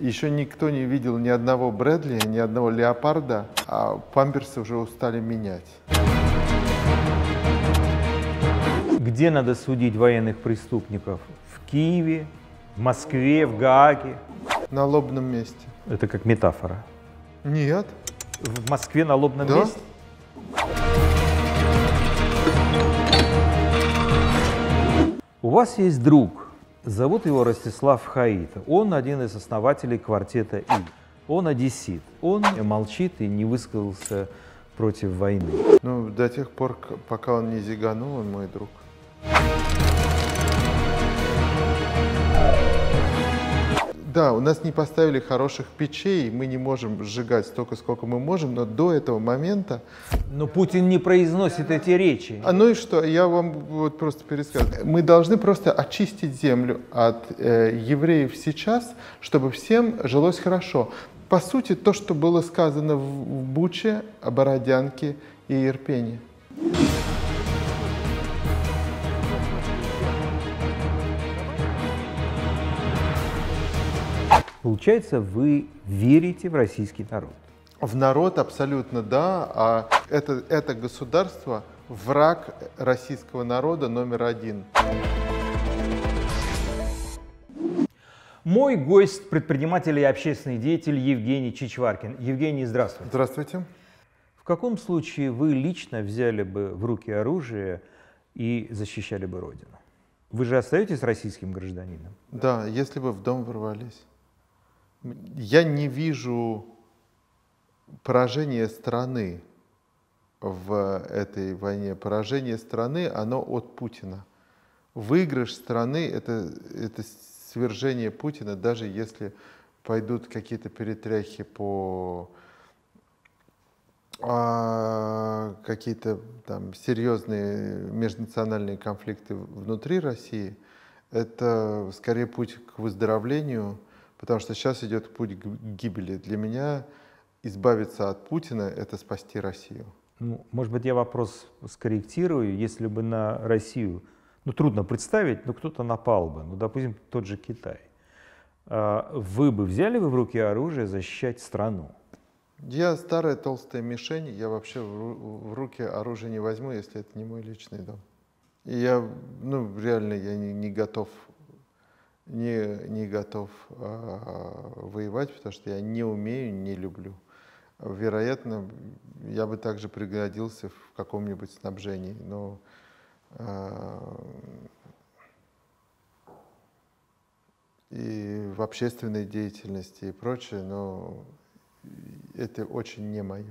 Еще никто не видел ни одного Брэдли, ни одного Леопарда, а памперсы уже устали менять. Где надо судить военных преступников? В Киеве, в Москве, в Гааге? На лобном месте. Это как метафора. Нет. В Москве на лобном Да? месте? У вас есть друг, зовут его Ростислав Хаита. Он один из основателей квартета «И». Он одессит. Он молчит и не высказался против войны. Ну, до тех пор, пока он не зиганул, он мой друг. Да, у нас не поставили хороших печей, мы не можем сжигать столько, сколько мы можем, но до этого момента... Но Путин не произносит эти речи. Ну и что? Я вам вот просто пересказываю. Мы должны просто очистить землю от евреев сейчас, чтобы всем жилось хорошо. По сути, то, что было сказано в Буче, Бородянке и Ирпене. Получается, вы верите в российский народ? В народ абсолютно да, а это государство враг российского народа номер один. Мой гость – предприниматель и общественный деятель Евгений Чичваркин. Евгений, здравствуйте. Здравствуйте. В каком случае вы лично взяли бы в руки оружие и защищали бы Родину? Вы же остаетесь российским гражданином? Да, если бы в дом ворвались. Я не вижу поражения страны в этой войне. Поражение страны, оно от Путина. Выигрыш страны – это свержение Путина, даже если пойдут какие-то перетряхи по какие-то там серьезные межнациональные конфликты внутри России, это скорее путь к выздоровлению, потому что сейчас идет путь к гибели. Для меня избавиться от Путина – это спасти Россию. Ну, может быть, я вопрос скорректирую. Если бы на Россию, ну, трудно представить, но кто-то напал бы, ну, допустим, тот же Китай. Вы бы взяли в руки оружие защищать страну? Я старая толстая мишень, я вообще в руки оружие не возьму, если это не мой личный дом. И я, ну, реально, я не готов, не готов воевать, потому что я не умею, не люблю. Вероятно, я бы также пригодился в каком-нибудь снабжении, но и в общественной деятельности и прочее, но это очень не мое.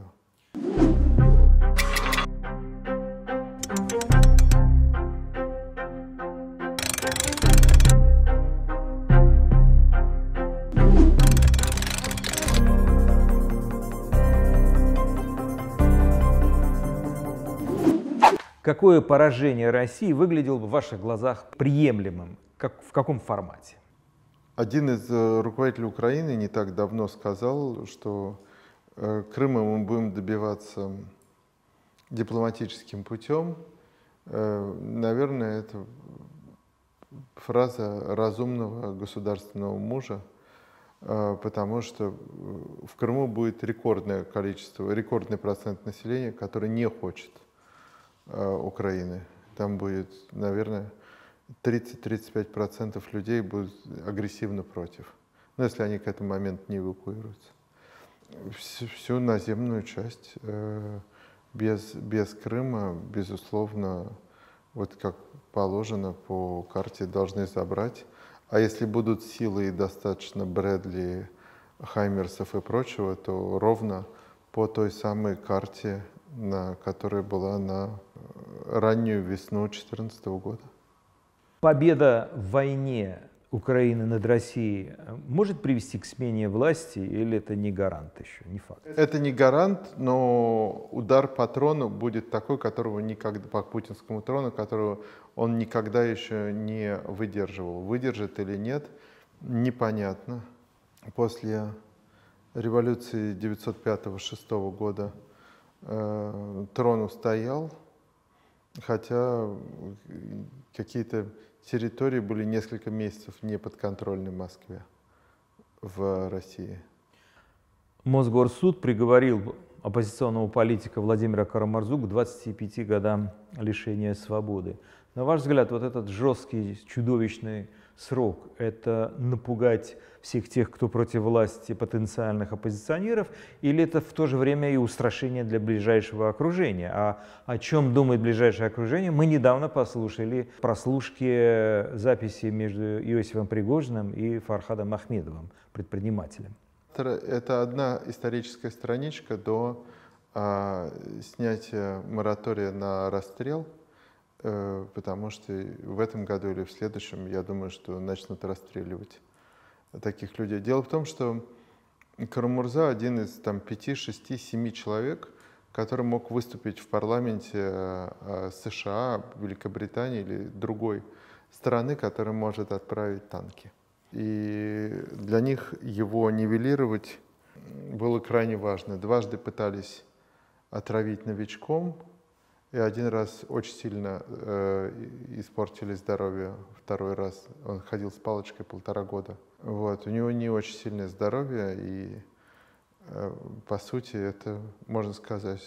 Какое поражение России выглядело бы в ваших глазах приемлемым? В каком формате? Один из руководителей Украины не так давно сказал, что Крыма мы будем добиваться дипломатическим путем. Наверное, это фраза разумного государственного мужа, потому что в Крыму будет рекордное количество, рекордный процент населения, который не хочет Украины. Там будет, наверное, 30-35% людей будут агрессивно против, но если они к этому моменту не эвакуируются. Всю наземную часть без Крыма, безусловно, вот как положено по карте, должны забрать. А если будут силы и достаточно Брэдли, Хаймерсов и прочего, то ровно по той самой карте, которая была на раннюю весну 2014 года. Победа в войне Украины над Россией может привести к смене власти, или это не гарант еще, не факт? Это не гарант, но удар по трону будет такой, которого никогда, по путинскому трону, которого он никогда еще не выдерживал. Выдержит или нет, непонятно. После революции 1905-1906 года трон устоял, хотя какие-то территории были несколько месяцев не подконтрольны Москве. в России. Мосгорсуд приговорил оппозиционного политика Владимира Карамурзу к 25 годам лишения свободы. На ваш взгляд, вот этот жесткий, чудовищный срок – это напугать всех тех, кто против власти, потенциальных оппозиционеров, или это в то же время и устрашение для ближайшего окружения? А о чем думает ближайшее окружение? Мы недавно послушали прослушки записи между Иосифом Пригожиным и Фархадом Ахмедовым, предпринимателем. Это одна историческая страничка до снятия моратория на расстрел, потому что в этом году или в следующем, я думаю, что начнут расстреливать таких людей. Дело в том, что Карамурза один из 5, 6, 7 человек, который мог выступить в парламенте США, Великобритании или другой страны, которая может отправить танки. И для них его нивелировать было крайне важно. Дважды пытались отравить новичком, и один раз очень сильно испортили здоровье. Второй раз он ходил с палочкой 1,5 года. Вот. У него не очень сильное здоровье, и по сути это, можно сказать...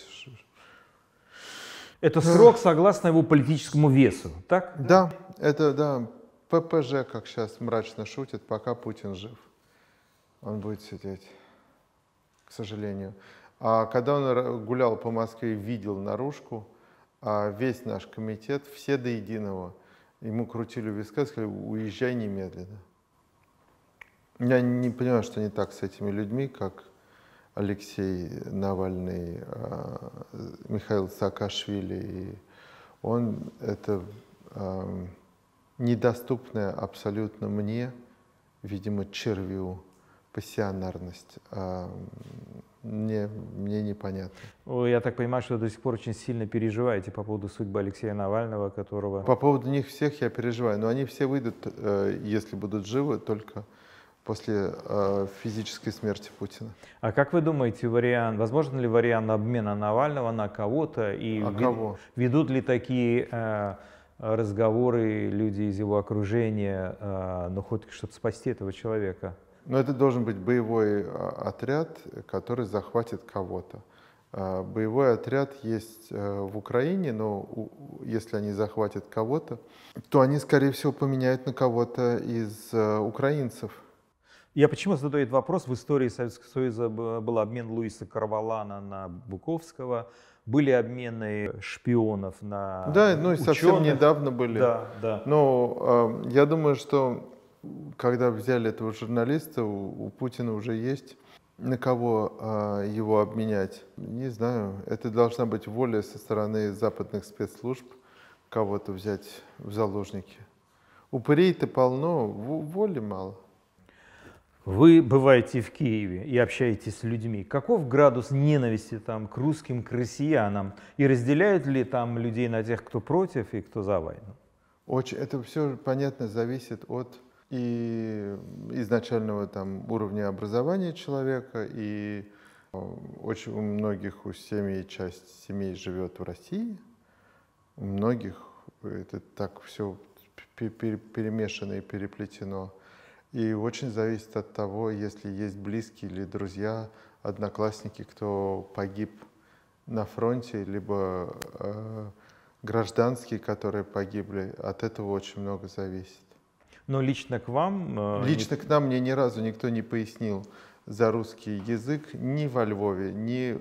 Это срок согласно его политическому весу, так? Да, это да. ППЖ, как сейчас мрачно шутят, пока Путин жив. Он будет сидеть, к сожалению. А когда он гулял по Москве и видел наружку, весь наш комитет, все до единого, ему крутили у виска, сказали: уезжай немедленно. Я не понимаю, что не так с этими людьми, как Алексей Навальный, Михаил Саакашвили. И он это... недоступная абсолютно мне, видимо, червю, пассионарность. Мне непонятно. Я так понимаю, что вы до сих пор очень сильно переживаете по поводу судьбы Алексея Навального, которого... По поводу них всех я переживаю, но они все выйдут, если будут живы, только после физической смерти Путина. А как вы думаете, возможен ли вариант обмена Навального на кого-то? И кого? Ведут ли такие... разговоры, люди из его окружения, ну хоть чтобы спасти этого человека? Но это должен быть боевой отряд, который захватит кого-то. Боевой отряд есть в Украине, но если они захватят кого-то, то они, скорее всего, поменяют на кого-то из украинцев. Я почему задаю этот вопрос? В истории Советского Союза был обмен Луиса Карвалана на Буковского. Были обмены шпионов на Да, ну и ученых. совсем недавно были. Да, да. Но я думаю, что когда взяли этого журналиста, у Путина уже есть на кого его обменять. Не знаю, это должна быть воля со стороны западных спецслужб кого-то взять в заложники. Упырей-то полно, воли мало. Вы бываете в Киеве и общаетесь с людьми. Каков градус ненависти там к русским, к россиянам? И разделяют ли там людей на тех, кто против и кто за войну? Очень, это все, понятно, зависит от и изначального там уровня образования человека, и очень у многих у семей, часть семей живет в России, у многих это так все перемешано и переплетено. И очень зависит от того, если есть близкие или друзья, одноклассники, кто погиб на фронте, либо гражданские, которые погибли. От этого очень много зависит. Но лично к вам... Лично к нам мне ни разу никто не пояснил за русский язык ни во Львове, ни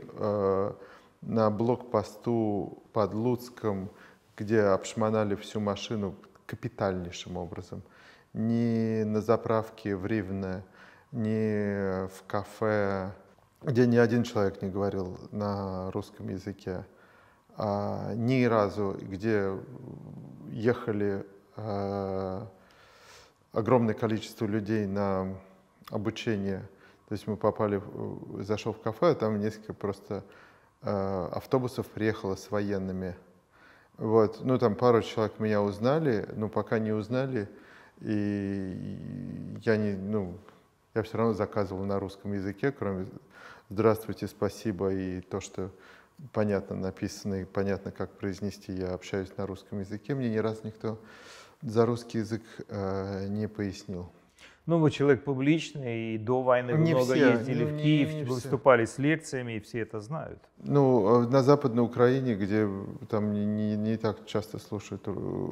на блокпосту под Луцком, где обшмонали всю машину капитальнейшим образом. Ни на заправке в Ривне, ни в кафе, где ни один человек не говорил на русском языке. Ни разу, где ехали огромное количество людей на обучение. То есть мы зашел в кафе, а там несколько просто автобусов приехало с военными. Вот. Ну, там пару человек меня узнали, но пока не узнали. И я все равно заказывал на русском языке, кроме «здравствуйте», «спасибо» и то, что понятно написано и понятно, как произнести, я общаюсь на русском языке. Мне ни разу никто за русский язык не пояснил. Ну, вы человек публичный, и до войны вы Не много все, ездили ну, в не Киев, все. выступали с лекциями, и все это знают. Ну, на Западной Украине, где там не так часто слушают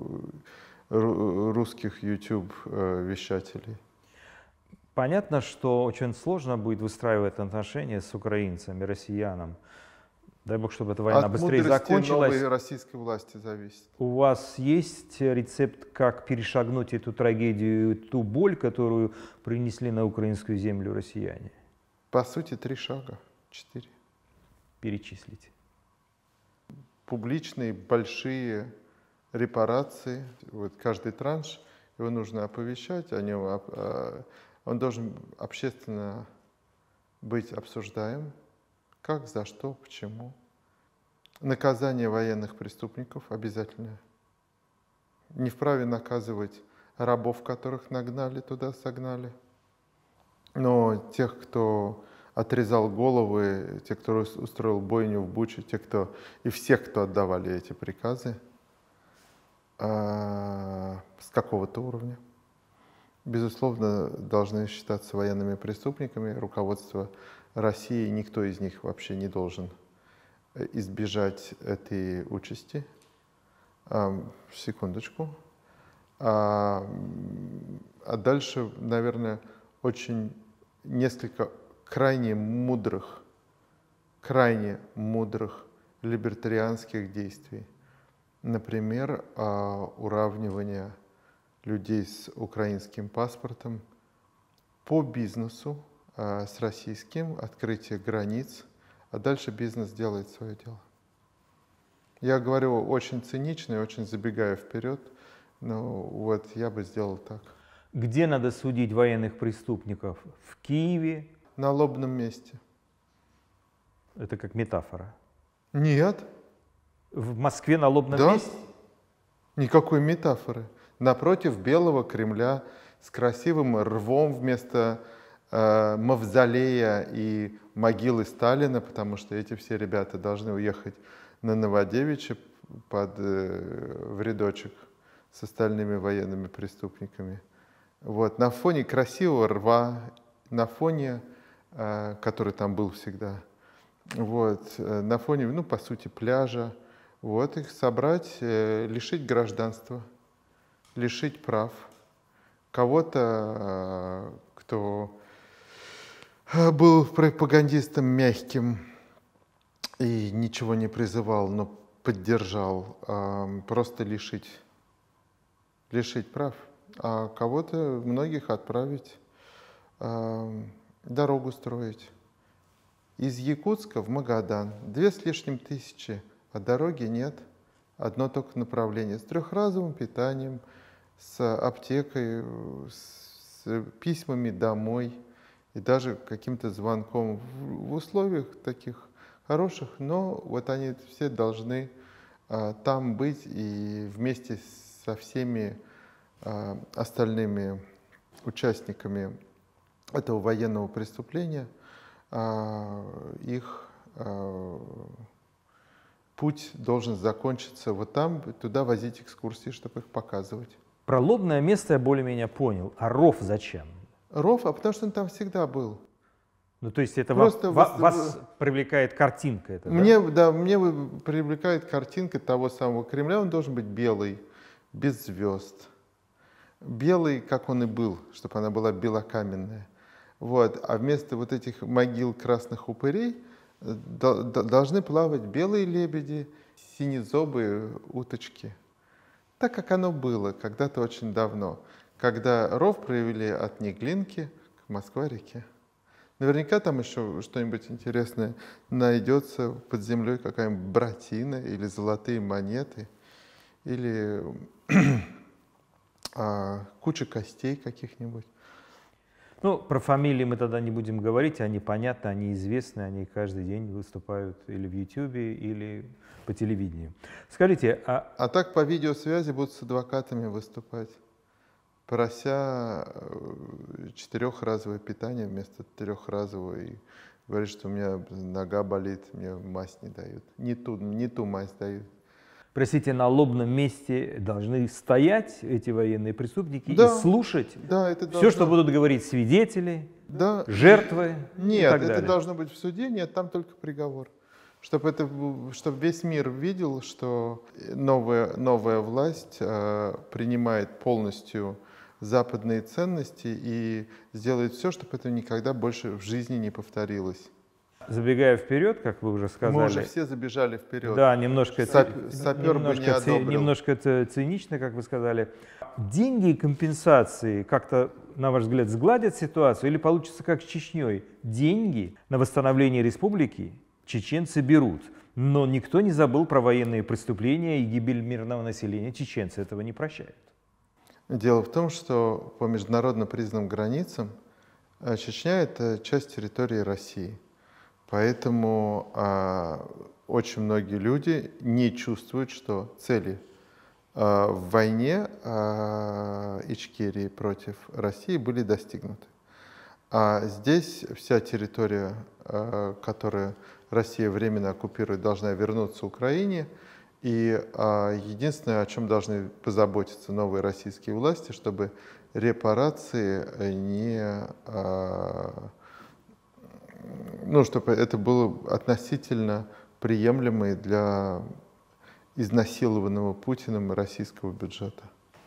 русских YouTube вещателей. Понятно, что очень сложно будет выстраивать отношения с украинцами, россиянам. Дай бог, чтобы эта война От быстрее мудрости закончилась. новой российской власти зависит. У вас есть рецепт, как перешагнуть эту трагедию, ту боль, которую принесли на украинскую землю россияне? По сути, 3 шага, 4. Перечислите. Публичные большие репарации. Вот каждый транш, его нужно оповещать, о нем, он должен общественно быть обсуждаем. Как, за что, почему. Наказание военных преступников обязательно. Не вправе наказывать рабов, которых нагнали, туда согнали. Но тех, кто отрезал головы, те, кто устроил бойню в Буче, те, кто и всех, кто отдавали эти приказы с какого-то уровня, безусловно, должны считаться военными преступниками. Руководство России, никто из них вообще не должен избежать этой участи. Секундочку. А дальше, наверное, очень несколько крайне мудрых либертарианских действий. Например, уравнивание людей с украинским паспортом по бизнесу с российским, открытие границ, а дальше бизнес делает свое дело. Я говорю очень цинично и очень забегая вперед, но вот я бы сделал так. Где надо судить военных преступников? В Киеве? На лобном месте. Это как метафора. Нет. В Москве на лобном Да? месте? Никакой метафоры. Напротив Белого Кремля с красивым рвом вместо мавзолея и могилы Сталина, потому что эти все ребята должны уехать на Новодевичье в рядочек с остальными военными преступниками. Вот. На фоне красивого рва, на фоне, который там был всегда, вот. На фоне, ну, по сути, пляжа, вот их собрать, лишить гражданства, лишить прав. Кого-то, кто был пропагандистом мягким и ничего не призывал, но поддержал, просто лишить прав. А кого-то, многих отправить дорогу строить. Из Якутска в Магадан 2 с лишним тысячи, а дороги нет. Одно только направление с трехразовым питанием, с аптекой, с письмами домой и даже каким-то звонком в условиях таких хороших, но вот они все должны там быть и вместе со всеми остальными участниками этого военного преступления их путь должен закончиться вот там, туда возить экскурсии, чтобы их показывать. Про лобное место я более-менее понял. А ров зачем? Ров, потому что он там всегда был. Ну, то есть это Просто вас привлекает картинка эта, мне, да? мне привлекает картинка того самого Кремля. Он должен быть белый, без звезд. Белый, как он и был, чтобы она была белокаменная. Вот. А вместо вот этих могил красных упырей должны плавать белые лебеди, синезобые уточки. Так, как оно было когда-то очень давно, когда ров провели от Неглинки к Москва-реке. Наверняка там еще что-нибудь интересное найдется под землей, какая-нибудь братина или золотые монеты, или куча костей каких-нибудь. Ну, про фамилии мы тогда не будем говорить, они понятны, они известны, они каждый день выступают или в Ютьюбе, или по телевидению. Скажите, А так по видеосвязи будут с адвокатами выступать, прося 4-разовое питание вместо 3-разового, и говорит, что у меня нога болит, мне мазь не дают, не ту мазь дают. простите, на лобном месте должны стоять эти военные преступники Да. и слушать Да, это все, должно... что будут говорить свидетели, Да. жертвы и Нет, так это далее. должно быть в суде, нет, там только приговор. Чтобы весь мир видел, что новая власть принимает полностью западные ценности и сделает все, чтобы это никогда больше в жизни не повторилось. Забегая вперед, как вы уже сказали. Мы уже все забежали вперед. Да, немножко, Сапер бы не одобрил. немножко это цинично, как вы сказали. Деньги и компенсации как-то, на ваш взгляд, сгладят ситуацию или получится как с Чечней? Деньги на восстановление республики чеченцы берут, но никто не забыл про военные преступления и гибель мирного населения. Чеченцы этого не прощают. Дело в том, что по международно признанным границам Чечня — это часть территории России. Поэтому очень многие люди не чувствуют, что цели в войне Ичкерии против России были достигнуты. А здесь вся территория, которую Россия временно оккупирует, должна вернуться Украине. И единственное, о чем должны позаботиться новые российские власти, чтобы репарации чтобы это было относительно приемлемо для изнасилованного Путиным российского бюджета.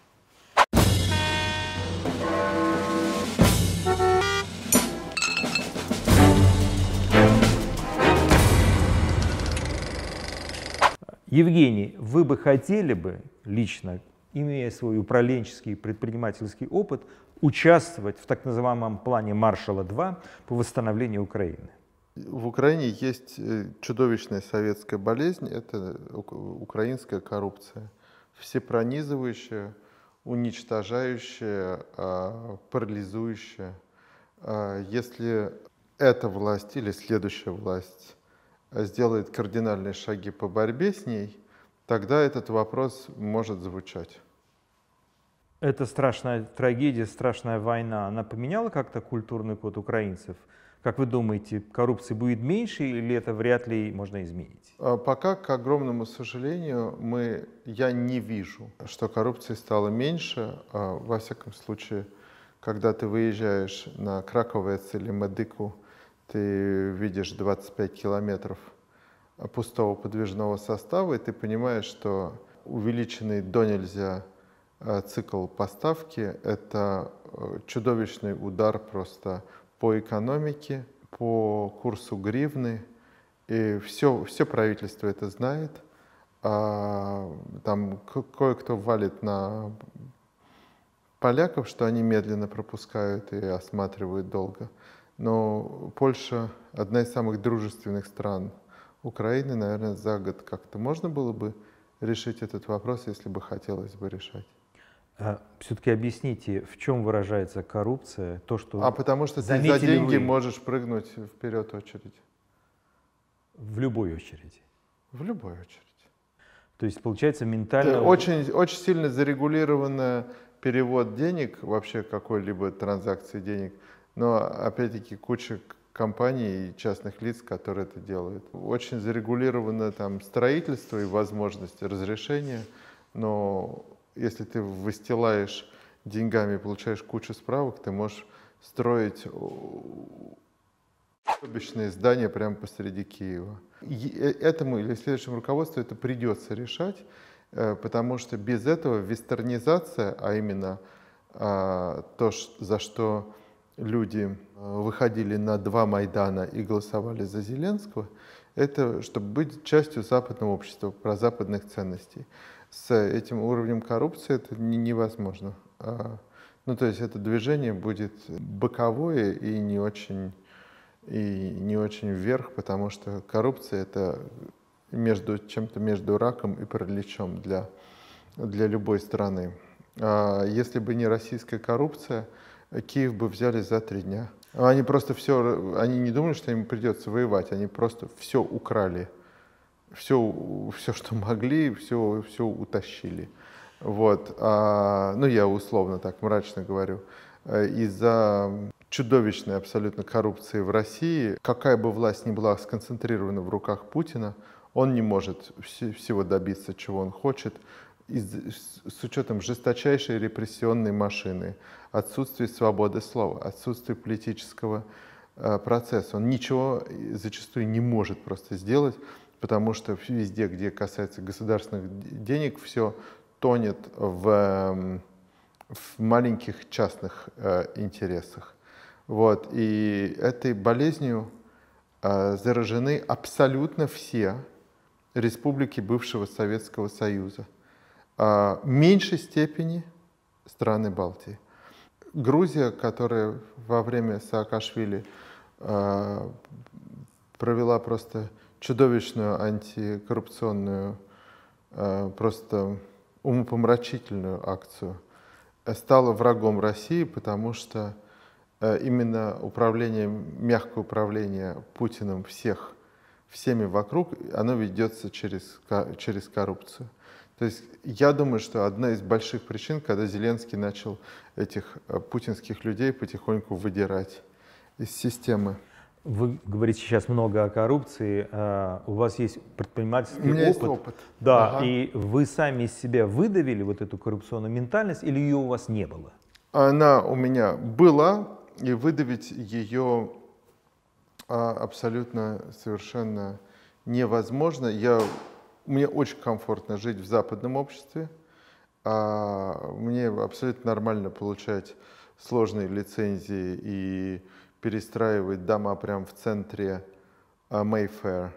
Евгений, вы бы хотели бы лично, имея свой управленческий и предпринимательский опыт, участвовать в так называемом плане Маршалла-2 по восстановлению Украины? В Украине есть чудовищная советская болезнь, это украинская коррупция. Всепронизывающая, уничтожающая, парализующая. Если эта власть или следующая власть сделает кардинальные шаги по борьбе с ней, тогда этот вопрос может звучать. Эта страшная трагедия, страшная война, она поменяла как-то культурный код украинцев? Как вы думаете, коррупции будет меньше или это вряд ли можно изменить? Пока, к огромному сожалению, я не вижу, что коррупции стало меньше. Во всяком случае, когда ты выезжаешь на Краковец или Медыку, ты видишь 25 километров пустого подвижного состава, и ты понимаешь, что увеличенный до нельзя цикл поставки — это чудовищный удар просто по экономике, по курсу гривны. И все правительство это знает. Там кое-кто валит на поляков, что они медленно пропускают и осматривают долго. Но Польша — одна из самых дружественных стран Украины. Наверное, за год как-то можно было бы решить этот вопрос, если бы хотелось бы решать. Все-таки объясните, в чем выражается коррупция? Потому что ты за деньги можешь прыгнуть вперед очередь. В любой очереди? В любой очереди. То есть, получается, ментально... Очень, очень сильно зарегулирован перевод денег, вообще какой-либо транзакции денег, но, опять-таки, куча компаний и частных лиц, которые это делают. Очень зарегулировано там строительство и возможность разрешения, но если ты выстилаешь деньгами и получаешь кучу справок, ты можешь строить обычные здания прямо посреди Киева. Этому или следующему руководству это придется решать, потому что без этого вестернизация, а именно то, за что люди выходили на 2 Майдана и голосовали за Зеленского, это чтобы быть частью западного общества, прозападных ценностей. С этим уровнем коррупции это невозможно. То есть это движение будет боковое и не очень вверх, потому что коррупция — это чем-то между раком и параличом для любой страны. Если бы не российская коррупция, Киев бы взяли за 3 дня. Они не думали, что им придется воевать, они просто все украли. Все, что могли, все утащили. Вот. Я условно так мрачно говорю. Из-за чудовищной абсолютно коррупции в России, какая бы власть ни была сконцентрирована в руках Путина, Он не может всего добиться, чего он хочет, с учетом жесточайшей репрессионной машины, отсутствия свободы слова, отсутствия политического процесса. Он ничего зачастую не может просто сделать, потому что везде, где касается государственных денег, все тонет в маленьких частных интересах. Вот. И этой болезнью заражены абсолютно все республики бывшего Советского Союза. В меньшей степени страны Балтии. Грузия, которая во время Саакашвили провела просто чудовищную антикоррупционную, просто умопомрачительную акцию, стала врагом России, потому что именно мягкое управление Путиным всеми вокруг, оно ведется через коррупцию. То есть я думаю, что одна из больших причин, когда Зеленский начал этих путинских людей потихоньку выдирать из системы. Вы говорите сейчас много о коррупции, у вас есть предпринимательский опыт. У меня есть опыт. Да, ага. И вы сами из себя выдавили вот эту коррупционную ментальность, или ее у вас не было? Она у меня была, и выдавить ее абсолютно совершенно невозможно. Мне очень комфортно жить в западном обществе. Мне абсолютно нормально получать сложные лицензии и перестраивать дома прямо в центре Mayfair,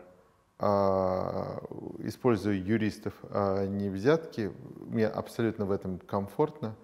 используя юристов, а не взятки. Мне абсолютно в этом комфортно.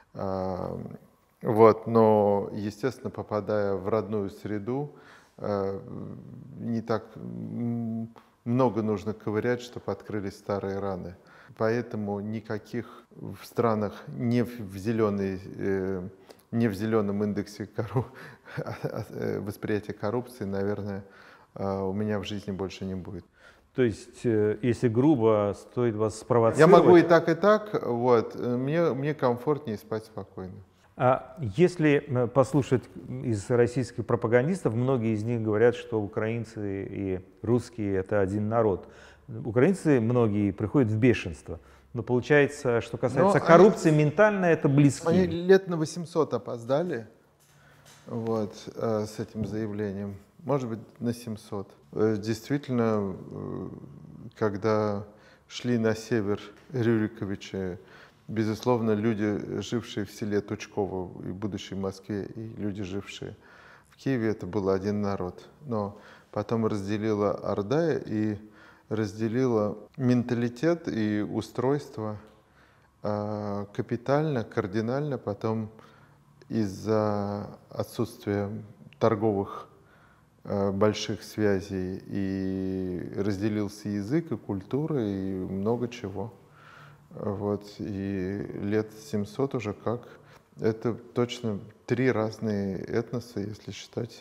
Вот, но, естественно, попадая в родную среду, не так много нужно ковырять, чтобы открылись старые раны. Поэтому никаких в странах не в зеленом индексе восприятия коррупции, наверное, у меня в жизни больше не будет. То есть, если грубо, стоит вас спровоцировать... Я могу и так, вот. Мне комфортнее спать спокойно. А если послушать из российских пропагандистов, многие из них говорят, что украинцы и русские — это один народ. Украинцы, многие, приходят в бешенство. Но получается, что касается коррупции, ментально это близки. Они лет на 800 опоздали вот, с этим заявлением. Может быть, на 700. Действительно, когда шли на север Рюриковичи, безусловно, люди, жившие в селе Тучково и будущей Москве, и люди, жившие в Киеве, это был один народ. Но потом разделила Орда и разделила менталитет и устройство капитально, кардинально. Потом из-за отсутствия торговых больших связей и разделился язык и культура и много чего. Вот, и лет 700 уже как. Это точно 3 разные этноса, если считать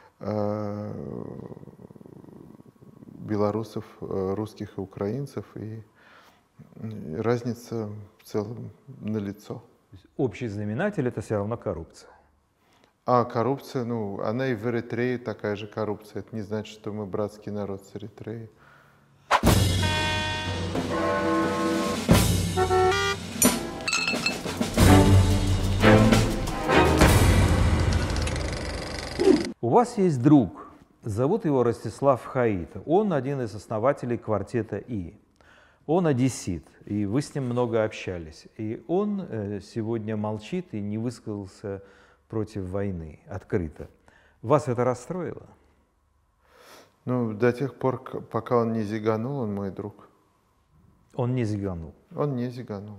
белорусов, русских и украинцев. И разница в целом налицо. Общий знаменатель — это все равно коррупция. А коррупция, она и в Эритрее такая же коррупция. Это не значит, что мы братский народ с Эритреей. У вас есть друг, зовут его Ростислав Хаита. Он один из основателей квартета «И». Он одессит, и вы с ним много общались. И он сегодня молчит и не высказался против войны открыто. Вас это расстроило? До тех пор, пока он не зиганул, он мой друг. Он не зиганул? Он не зиганул.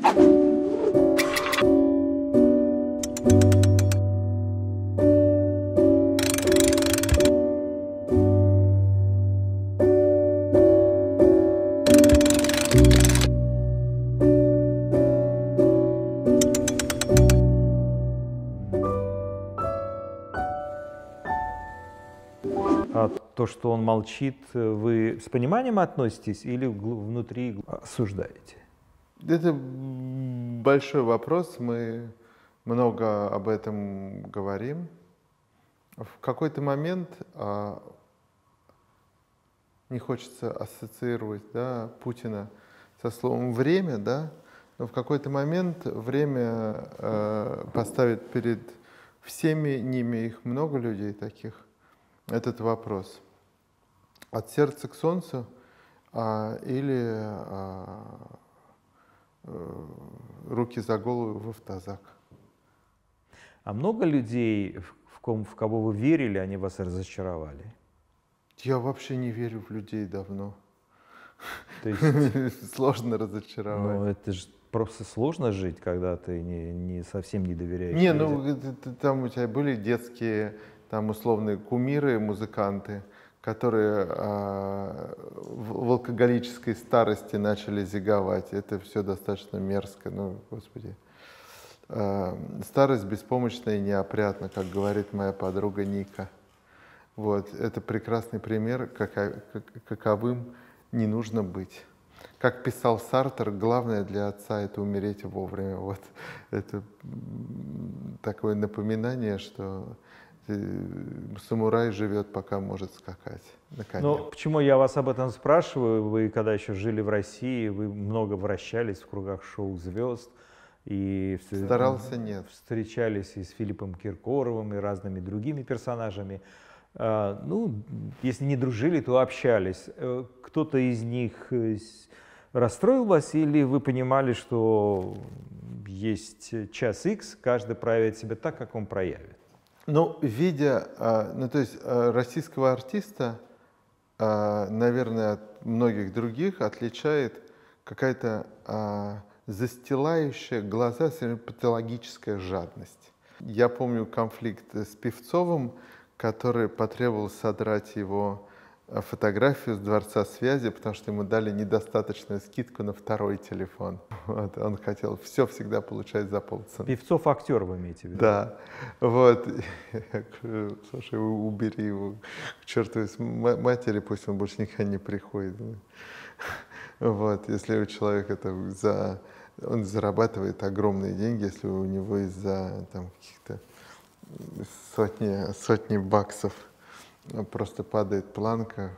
А то, что он молчит, вы с пониманием относитесь или внутри осуждаете? Это большой вопрос. Мы много об этом говорим. В какой-то момент не хочется ассоциировать, да, Путина со словом «время», да, но в какой-то момент время поставит перед всеми ними, их много людей таких, этот вопрос. От сердца к солнцу или руки за голову в автозак. А много людей, в кого вы верили, они вас разочаровали? Я вообще не верю в людей давно. То есть, Сложно разочаровать. ну, это же просто сложно жить, когда ты совсем не доверяешь Не, людям. ну там у тебя были детские, там условные кумиры, музыканты, которые в алкоголической старости начали зиговать. Это все достаточно мерзко, ну, господи. Старость беспомощна и неопрятна, как говорит моя подруга Ника. Вот, это прекрасный пример, каковым не нужно быть. Как писал Сартр, главное для отца — это умереть вовремя. Вот это такое напоминание, что самурай живет, пока может скакать на коне. Но почему я вас об этом спрашиваю? Вы, когда еще жили в России, вы много вращались в кругах шоу-звезд. И Старался, нет. встречались и с Филиппом Киркоровым, и разными другими персонажами. Ну, если не дружили, то общались. Кто-то из них расстроил вас, или вы понимали, что есть час X, каждый проявит себя так, как он проявит? Ну, видя, ну, то есть российского артиста, наверное, от многих других отличает какая-то застилающая глаза патологическая жадность. Я помню конфликт с Певцовым, который потребовал содрать его фотографию с Дворца связи, потому что ему дали недостаточную скидку на второй телефон. Вот, он хотел все всегда получать за полцены. Певцов актер вы имеете в виду? Да, вот. Я говорю: слушай, убери его к чертовой матери, пусть он больше никогда не приходит. Вот, если у человека он зарабатывает огромные деньги, если у него из-за там каких-то сотни баксов просто падает планка,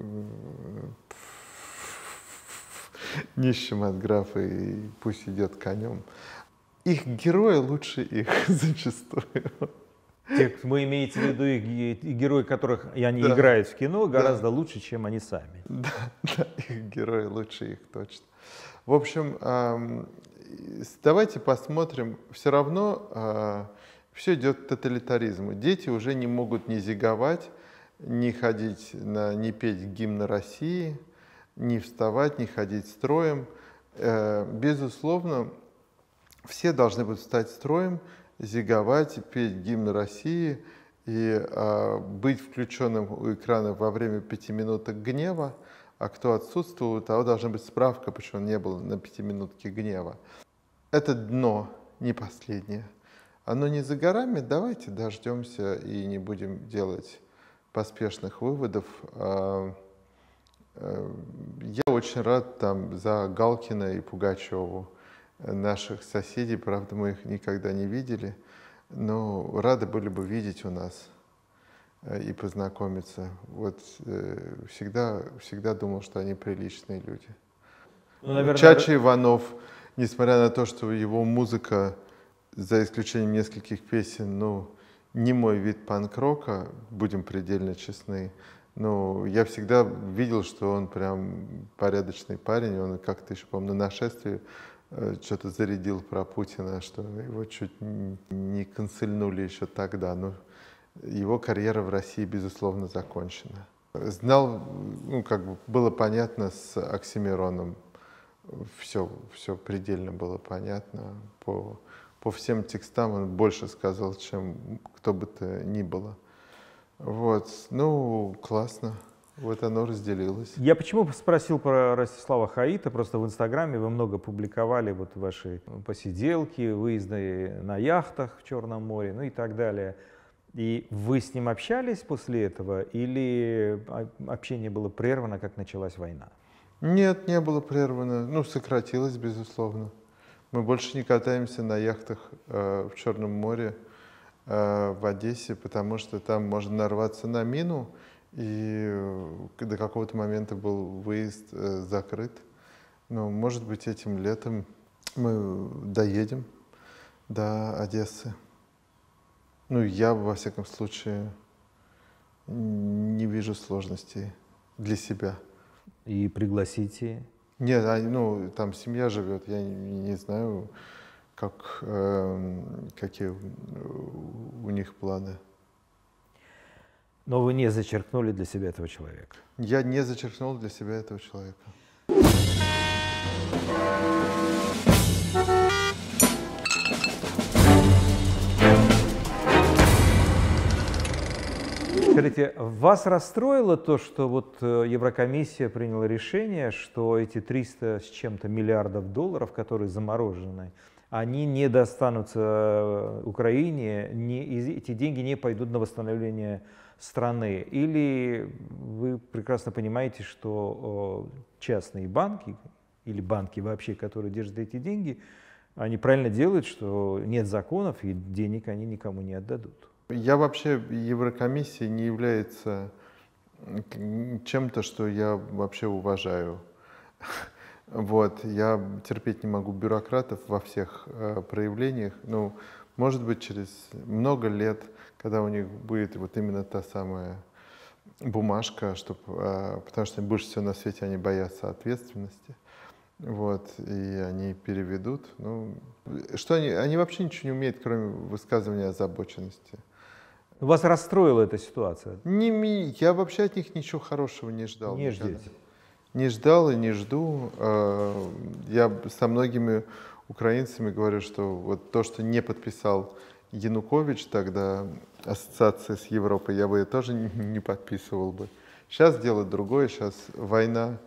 нищим от графа, и пусть идет конем. Их герои лучше их зачастую. Вы имеете в виду их герои, которых они Да. играют в кино, гораздо лучше, чем они сами. Да, их герои лучше их точно. В общем, давайте посмотрим. Все равно все идет к тоталитаризму. Дети уже не могут ни зиговать, ни ходить, ни петь гимн России, ни вставать, ни ходить строем. Безусловно, все должны будут встать строем, зиговать, петь гимн России и быть включенным у экрана во время 5 минуток гнева. А кто отсутствовал, у того должна быть справка, почему он не был на 5-минутке гнева. Это дно, не последнее. Оно не за горами, давайте дождемся и не будем делать поспешных выводов. Я очень рад там за Галкина и Пугачеву, наших соседей, правда, мы их никогда не видели, но рады были бы видеть у нас и познакомиться. Вот всегда думал, что они приличные люди. Ну, наверное, Чача Иванов, несмотря на то, что его музыка, за исключением нескольких песен, ну, не мой вид панк-рока, будем предельно честны, но я всегда видел, что он прям порядочный парень. Он как-то еще, по-моему, на нашествии что-то зарядил про Путина, что его чуть не канцельнули еще тогда. Но его карьера в России, безусловно, закончена. Знал, ну, как бы было понятно с Оксимироном. Все предельно было понятно. По всем текстам он больше сказал, чем кто бы то ни было. Вот, ну, классно. Вот оно разделилось. Я почему спросил про Ростислава Хаита? Просто в Инстаграме вы много публиковали вот ваши посиделки, выезды на яхтах в Черном море, ну и так далее. И вы с ним общались после этого, или общение было прервано, как началась война? Нет, не было прервано. Ну, сократилось, безусловно. Мы больше не катаемся на яхтах в Черном море, в Одессе, потому что там можно нарваться на мину, и до какого-то момента был выезд закрыт. Но, может быть, этим летом мы доедем до Одессы. Ну, я, во всяком случае, не вижу сложностей для себя. И пригласите? Нет, ну, там семья живет, я не знаю, какие у них планы. Но вы не зачеркнули для себя этого человека? Я не зачеркнул для себя этого человека. Скажите, вас расстроило то, что вот Еврокомиссия приняла решение, что эти 300 с чем-то миллиардов долларов, которые заморожены, они не достанутся Украине, эти деньги не пойдут на восстановление страны? Или вы прекрасно понимаете, что частные банки или банки вообще, которые держат эти деньги, они правильно делают, что нет законов и денег они никому не отдадут? Я вообще, Еврокомиссия не является чем-то, что я вообще уважаю. Вот, я терпеть не могу бюрократов во всех проявлениях. Ну, может быть, через много лет, когда у них будет вот именно та самая бумажка, потому что больше всего на свете они боятся ответственности. Вот, и они переведут. Ну, что они вообще ничего не умеют, кроме высказывания озабоченности. Вас расстроила эта ситуация? Я вообще от них ничего хорошего не ждал. Не никогда. ждете? Не ждал и не жду. Я со многими украинцами говорю, что вот то, что не подписал Янукович тогда, ассоциация с Европой, я бы ее тоже не подписывал бы. Сейчас дело другое, сейчас война,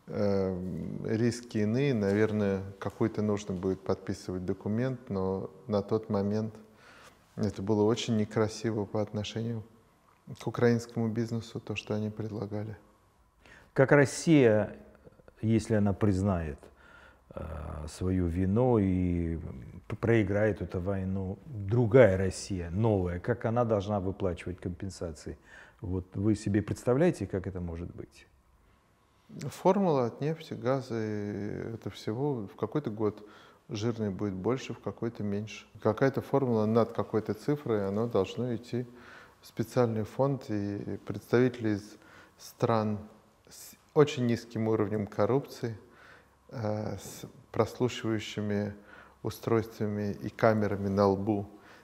риски иные, наверное, какой-то нужно будет подписывать документ, но на тот момент это было очень некрасиво по отношению к украинскому бизнесу, то, что они предлагали. Как Россия, если она признает свою вину и проиграет эту войну, другая Россия, новая, как она должна выплачивать компенсации? Вот вы себе представляете, как это может быть? Формула от нефти, газа, это всего в какой-то год жирный будет больше, в какой-то меньше. Какая-то формула над какой-то цифрой, она должна идти в специальный фонд, и представители из стран с очень низким уровнем коррупции, с прослушивающими устройствами и камерами на лбу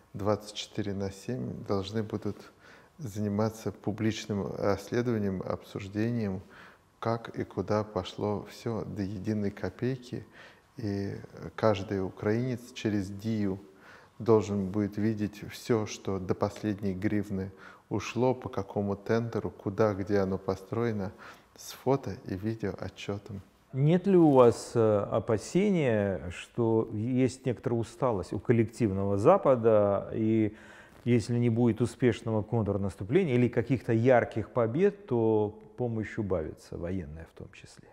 24/7 должны будут заниматься публичным расследованием, обсуждением, как и куда пошло все до единой копейки. И каждый украинец через ДИЮ должен будет видеть все, что до последней гривны ушло, по какому тендеру, куда, где оно построено, с фото и видео отчетом. Нет ли у вас опасения, что есть некоторая усталость у коллективного Запада, и если не будет успешного контрнаступления или каких-то ярких побед, то помощь убавится, военная в том числе?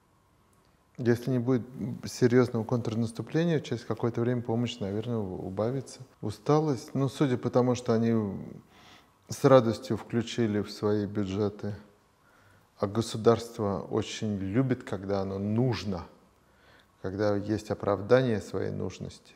Если не будет серьезного контрнаступления, через какое-то время помощь, наверное, убавится. Усталость, ну, судя по тому, что они с радостью включили в свои бюджеты, а государство очень любит, когда оно нужно, когда есть оправдание своей нужности,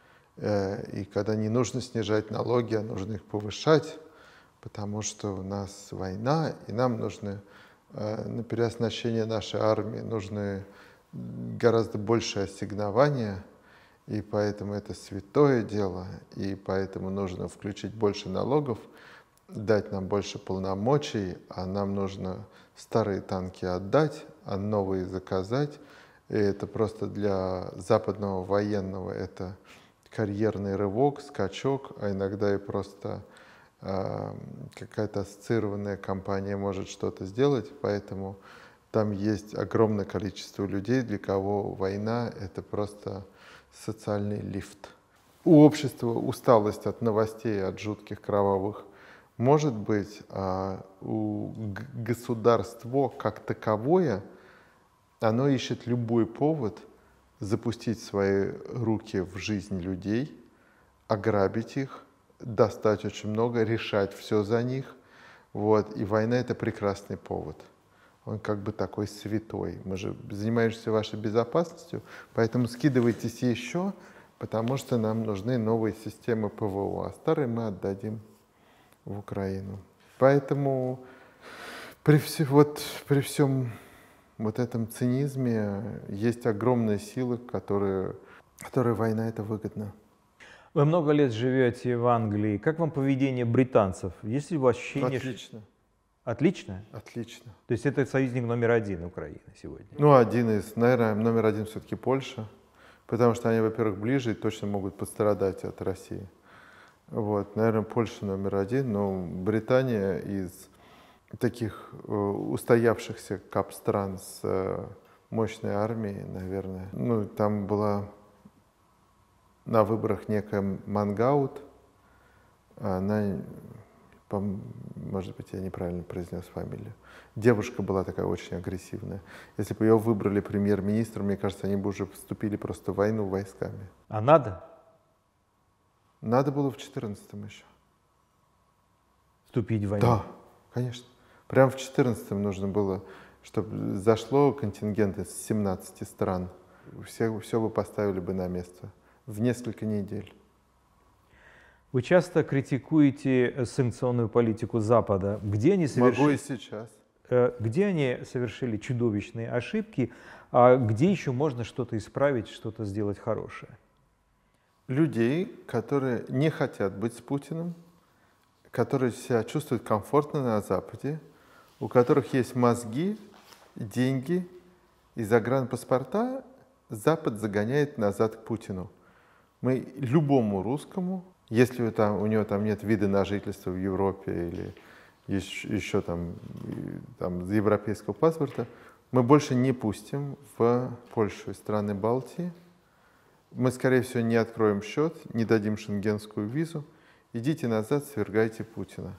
и когда не нужно снижать налоги, а нужно их повышать, потому что у нас война, и нам нужно на переоснащение нашей армии нужны гораздо большее ассигнование, и поэтому это святое дело, и поэтому нужно включить больше налогов, дать нам больше полномочий, а нам нужно старые танки отдать, а новые заказать. И это просто для западного военного это карьерный рывок, скачок, а иногда и просто какая-то ассоциированная компания может что-то сделать, поэтому там есть огромное количество людей, для кого война — это просто социальный лифт. У общества усталость от новостей, от жутких кровавых может быть, а у государства как таковое, оно ищет любой повод запустить свои руки в жизнь людей, ограбить их, достать очень много, решать все за них, Вот. И война — это прекрасный повод. Он как бы такой святой. Мы же занимаемся вашей безопасностью, поэтому скидывайтесь еще, потому что нам нужны новые системы ПВО, а старые мы отдадим в Украину. Поэтому при всем вот этом цинизме есть огромные силы, которой война это выгодна. Вы много лет живете в Англии. Как вам поведение британцев? Есть ли у вас ощущение... Отлично. Отлично? Отлично. То есть это союзник номер один Украины сегодня? Ну, наверное, номер один все-таки Польша, потому что они, во-первых, ближе и точно могут пострадать от России. Вот, наверное, Польша номер один, но Британия из таких устоявшихся кап-стран с мощной армией, наверное. Ну, там была на выборах некая Мангаут, она, может быть, я неправильно произнес фамилию. Девушка была такая очень агрессивная. Если бы ее выбрали премьер-министром, мне кажется, они бы уже вступили просто в войну войсками. А надо? Надо было в 2014 еще. Вступить в войну? Да, конечно. Прямо в 2014 нужно было, чтобы зашло контингент из 17 стран. Все бы поставили бы на место в несколько недель. Вы часто критикуете санкционную политику Запада. Могу и сейчас. Где они совершили чудовищные ошибки, а где еще можно что-то исправить, что-то сделать хорошее? Людей, которые не хотят быть с Путиным, которые себя чувствуют комфортно на Западе, у которых есть мозги, деньги и загранпаспорта, Запад загоняет назад к Путину. Мы любому русскому, если у него там нет вида на жительство в Европе или еще там европейского паспорта, мы больше не пустим в Польшу и страны Балтии. Мы, скорее всего, не откроем счет, не дадим шенгенскую визу. Идите назад, свергайте Путина.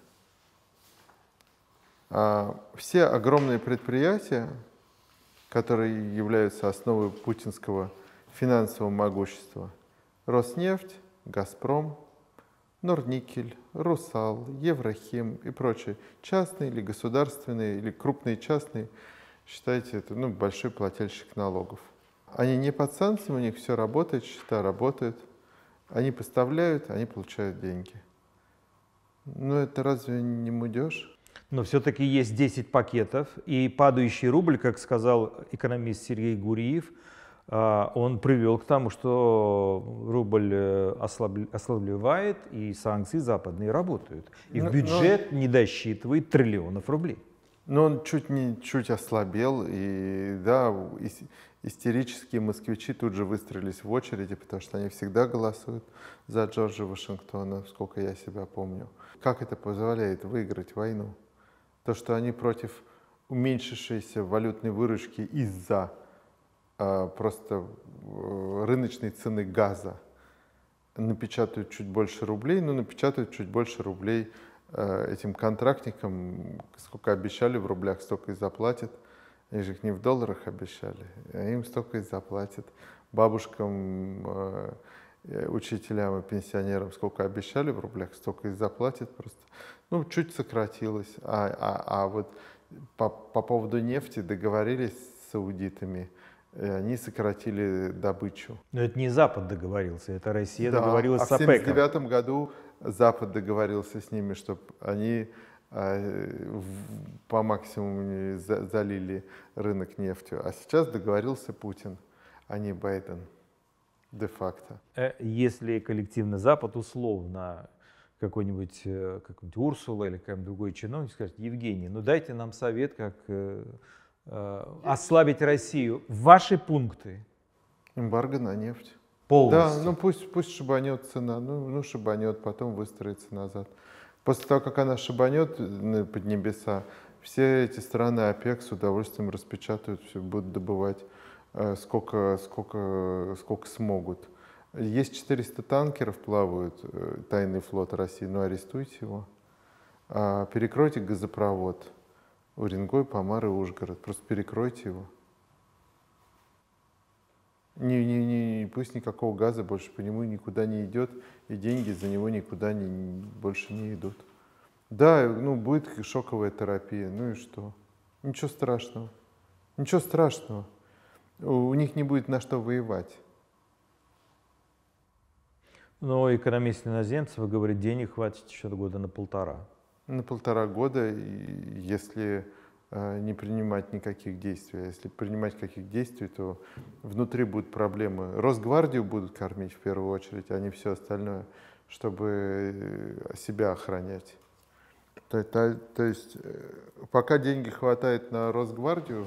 Все огромные предприятия, которые являются основой путинского финансового могущества, Роснефть, Газпром, Норникель, Русал, Еврохим и прочие, частные или государственные, или крупные частные, считайте, это большой плательщик налогов. Они не под санкциями, у них все работает, счета работают, они поставляют, они получают деньги. Но это разве не мудеж? Но все-таки есть 10 пакетов, и падающий рубль, как сказал экономист Сергей Гуриев, он привел к тому, что рубль ослабевает, и санкции западные работают. И в бюджет не досчитывает триллионов рублей. Но он чуть ослабел, и да, истерические москвичи тут же выстроились в очереди, потому что они всегда голосуют за Джорджа Вашингтона, сколько я себя помню. Как это позволяет выиграть войну? То, что они против уменьшившейся валютной выручки из-за просто рыночной цены газа напечатают чуть больше рублей, но напечатают чуть больше рублей этим контрактникам, сколько обещали в рублях, столько и заплатят. Они же их не в долларах обещали, а им столько и заплатят. Бабушкам, учителям и пенсионерам сколько обещали в рублях, столько и заплатят просто. Чуть сократилось. А вот по поводу нефти договорились с саудитами, и они сократили добычу. Но это не Запад договорился, это Россия договорилась с ОПЕКом. В 1979 году Запад договорился с ними, чтобы они по максимуму залили рынок нефтью. А сейчас договорился Путин, а не Байден, де-факто. Если коллективный Запад условно какой-нибудь Урсула или какой-нибудь другой чиновник скажет: Евгений, дайте нам совет, как ослабить Россию. Ваши пункты. Эмбарго на нефть. Полностью. Да, пусть шибанет цена, шибанет, потом выстроится назад. После того, как она шибанет под небеса, все эти страны ОПЕК с удовольствием распечатают, все будут добывать сколько смогут. Есть 400 танкеров плавают, тайный флот России, арестуйте его. Перекройте газопровод Уренгой, Помар и Ужгород, просто перекройте его. Пусть никакого газа больше по нему никуда не идет, и деньги за него никуда больше не идут. Да, ну, будет шоковая терапия, ну и что? Ничего страшного. Ничего страшного. У них не будет на что воевать. Но экономист иноземцев говорит, денег хватит еще года на полтора. На 1,5 года, если не принимать никаких действий. А если принимать каких действий, то внутри будут проблемы. Росгвардию будут кормить в первую очередь, а не все остальное, чтобы себя охранять. То есть пока деньги хватает на Росгвардию,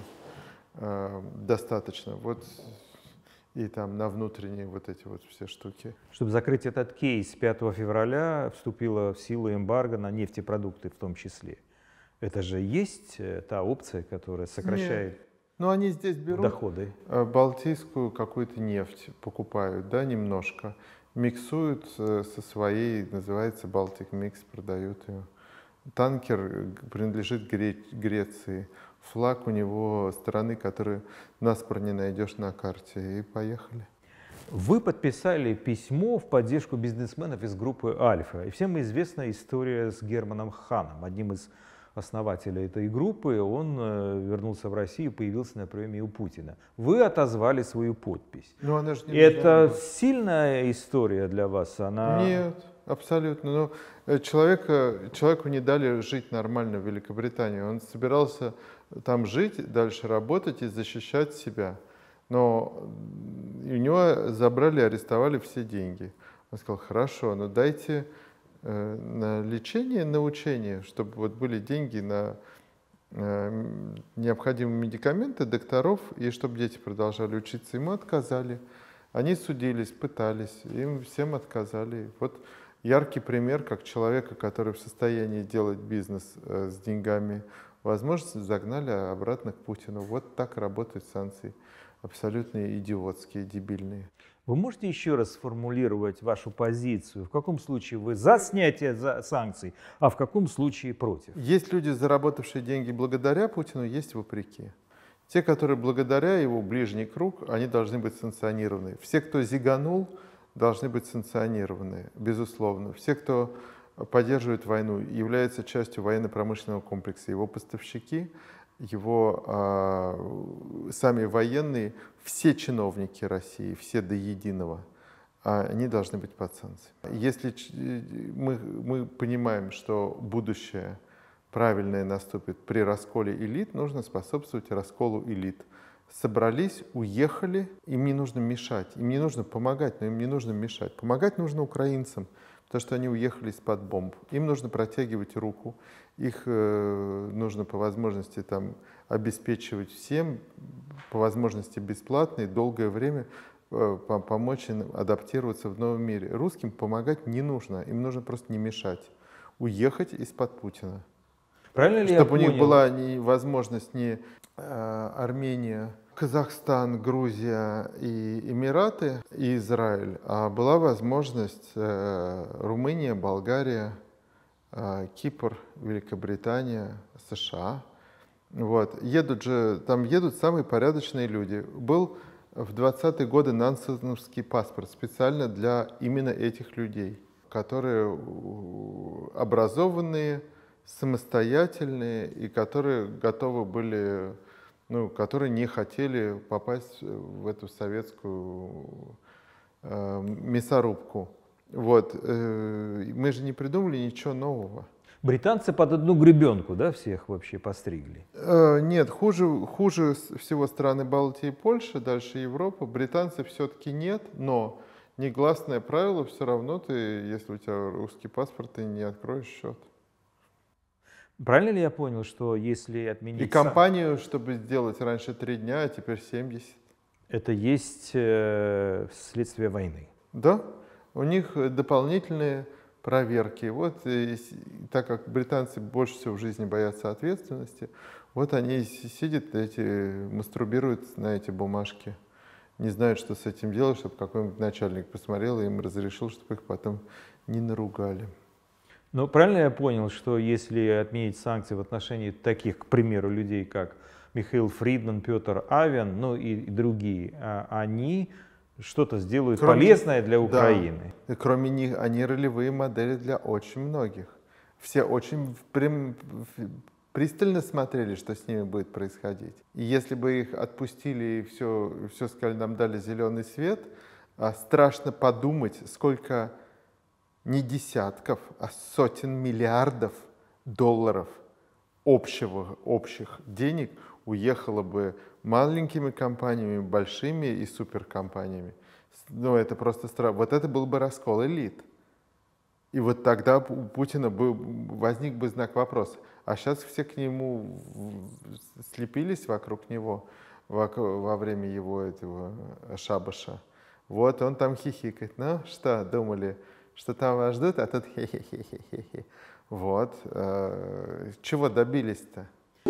достаточно. Вот и там на внутренние вот эти вот все штуки. Чтобы закрыть этот кейс, 5 февраля вступила в силу эмбарго на нефтепродукты в том числе. Это же есть та опция, которая сокращает Ну, они здесь берут доходы. балтийскую какую-то нефть, покупают, да, немножко, миксуют со своей, называется Baltic Mix, продают ее. Танкер принадлежит Греции. Флаг у него страны, которую наспор не найдешь на карте. И поехали. Вы подписали письмо в поддержку бизнесменов из группы «Альфа». И всем известна история с Германом Ханом, одним из основателей этой группы. Он вернулся в Россию и появился на приеме у Путина. Вы отозвали свою подпись. Ну, она же не Это сильная история для вас? Она... Нет, абсолютно. Но человеку не дали жить нормально в Великобритании. Он собирался там жить, дальше работать и защищать себя. Но у него забрали, арестовали все деньги. Он сказал, хорошо, но дайте на лечение, на учение, чтобы вот были деньги на необходимые медикаменты, докторов, и чтобы дети продолжали учиться. Ему отказали. Они судились, пытались, им всем отказали. Вот яркий пример, как человека, который в состоянии делать бизнес с деньгами, возможности загнали обратно к Путину. Вот так работают санкции. Абсолютно идиотские, дебильные. Вы можете еще раз сформулировать вашу позицию? В каком случае вы за снятие санкций, а в каком случае против? Есть люди, заработавшие деньги благодаря Путину, есть вопреки. Те, которые благодаря его ближний круг, они должны быть санкционированы. Все, кто зиганул, должны быть санкционированы, безусловно. Все, кто поддерживает войну, является частью военно-промышленного комплекса. Его поставщики, его сами военные, все чиновники России, все до единого, они должны быть под санкциями. Если мы понимаем, что будущее правильное наступит при расколе элит, нужно способствовать расколу элит. Собрались, уехали, им не нужно мешать, им не нужно помогать, но им не нужно мешать. Помогать нужно украинцам, потому что они уехали из-под бомб. Им нужно протягивать руку, их нужно по возможности там обеспечивать всем, по возможности бесплатно и долгое время помочь им адаптироваться в новом мире. Русским помогать не нужно, им нужно просто не мешать, уехать из-под Путина. Правильно ли Чтобы у я них понял? была возможность не Армения, Казахстан, Грузия и Эмираты, и Израиль, а была возможность Румыния, Болгария, Кипр, Великобритания, США. Вот. Там едут самые порядочные люди. Был в 20-е годы нансеновский паспорт специально для именно этих людей, которые образованные, самостоятельные и которые готовы были, которые не хотели попасть в эту советскую мясорубку. Вот. Мы же не придумали ничего нового. Британцы под одну гребенку, да, всех вообще постригли? Нет, хуже всего страны Балтии и Польши, дальше Европа. Британцев все-таки нет, но негласное правило, все равно если у тебя русский паспорт, ты не откроешь счет. Правильно ли я понял, что если отменить... И компанию, чтобы сделать раньше 3 дня, а теперь 70. Это есть следствие войны? Да, у них дополнительные проверки. Вот так как британцы больше всего в жизни боятся ответственности, вот они сидят, мастурбируют на эти бумажки. Не знают, что с этим делать, чтобы какой-нибудь начальник посмотрел и им разрешил, чтобы их потом не наругали. Но правильно я понял, что если отменить санкции в отношении таких, к примеру, людей, как Михаил Фридман, Петр Авен, и другие, они что-то сделают полезное для Украины? Да. И кроме них, они ролевые модели для очень многих. Все очень пристально смотрели, что с ними будет происходить. И если бы их отпустили и все сказали, нам дали зеленый свет, страшно подумать, сколько не десятков, а сотен миллиардов долларов общих денег уехало бы маленькими компаниями, большими и суперкомпаниями. Ну, это просто страшно. Вот это был бы раскол элит. И вот тогда у Путина возник бы знак вопроса. А сейчас все к нему слепились вокруг него во время его этого шабаша. Вот он там хихикает. Ну что, думали, что там вас ждут, а тут хе-хе-хе-хе-хе. Вот. Чего добились-то?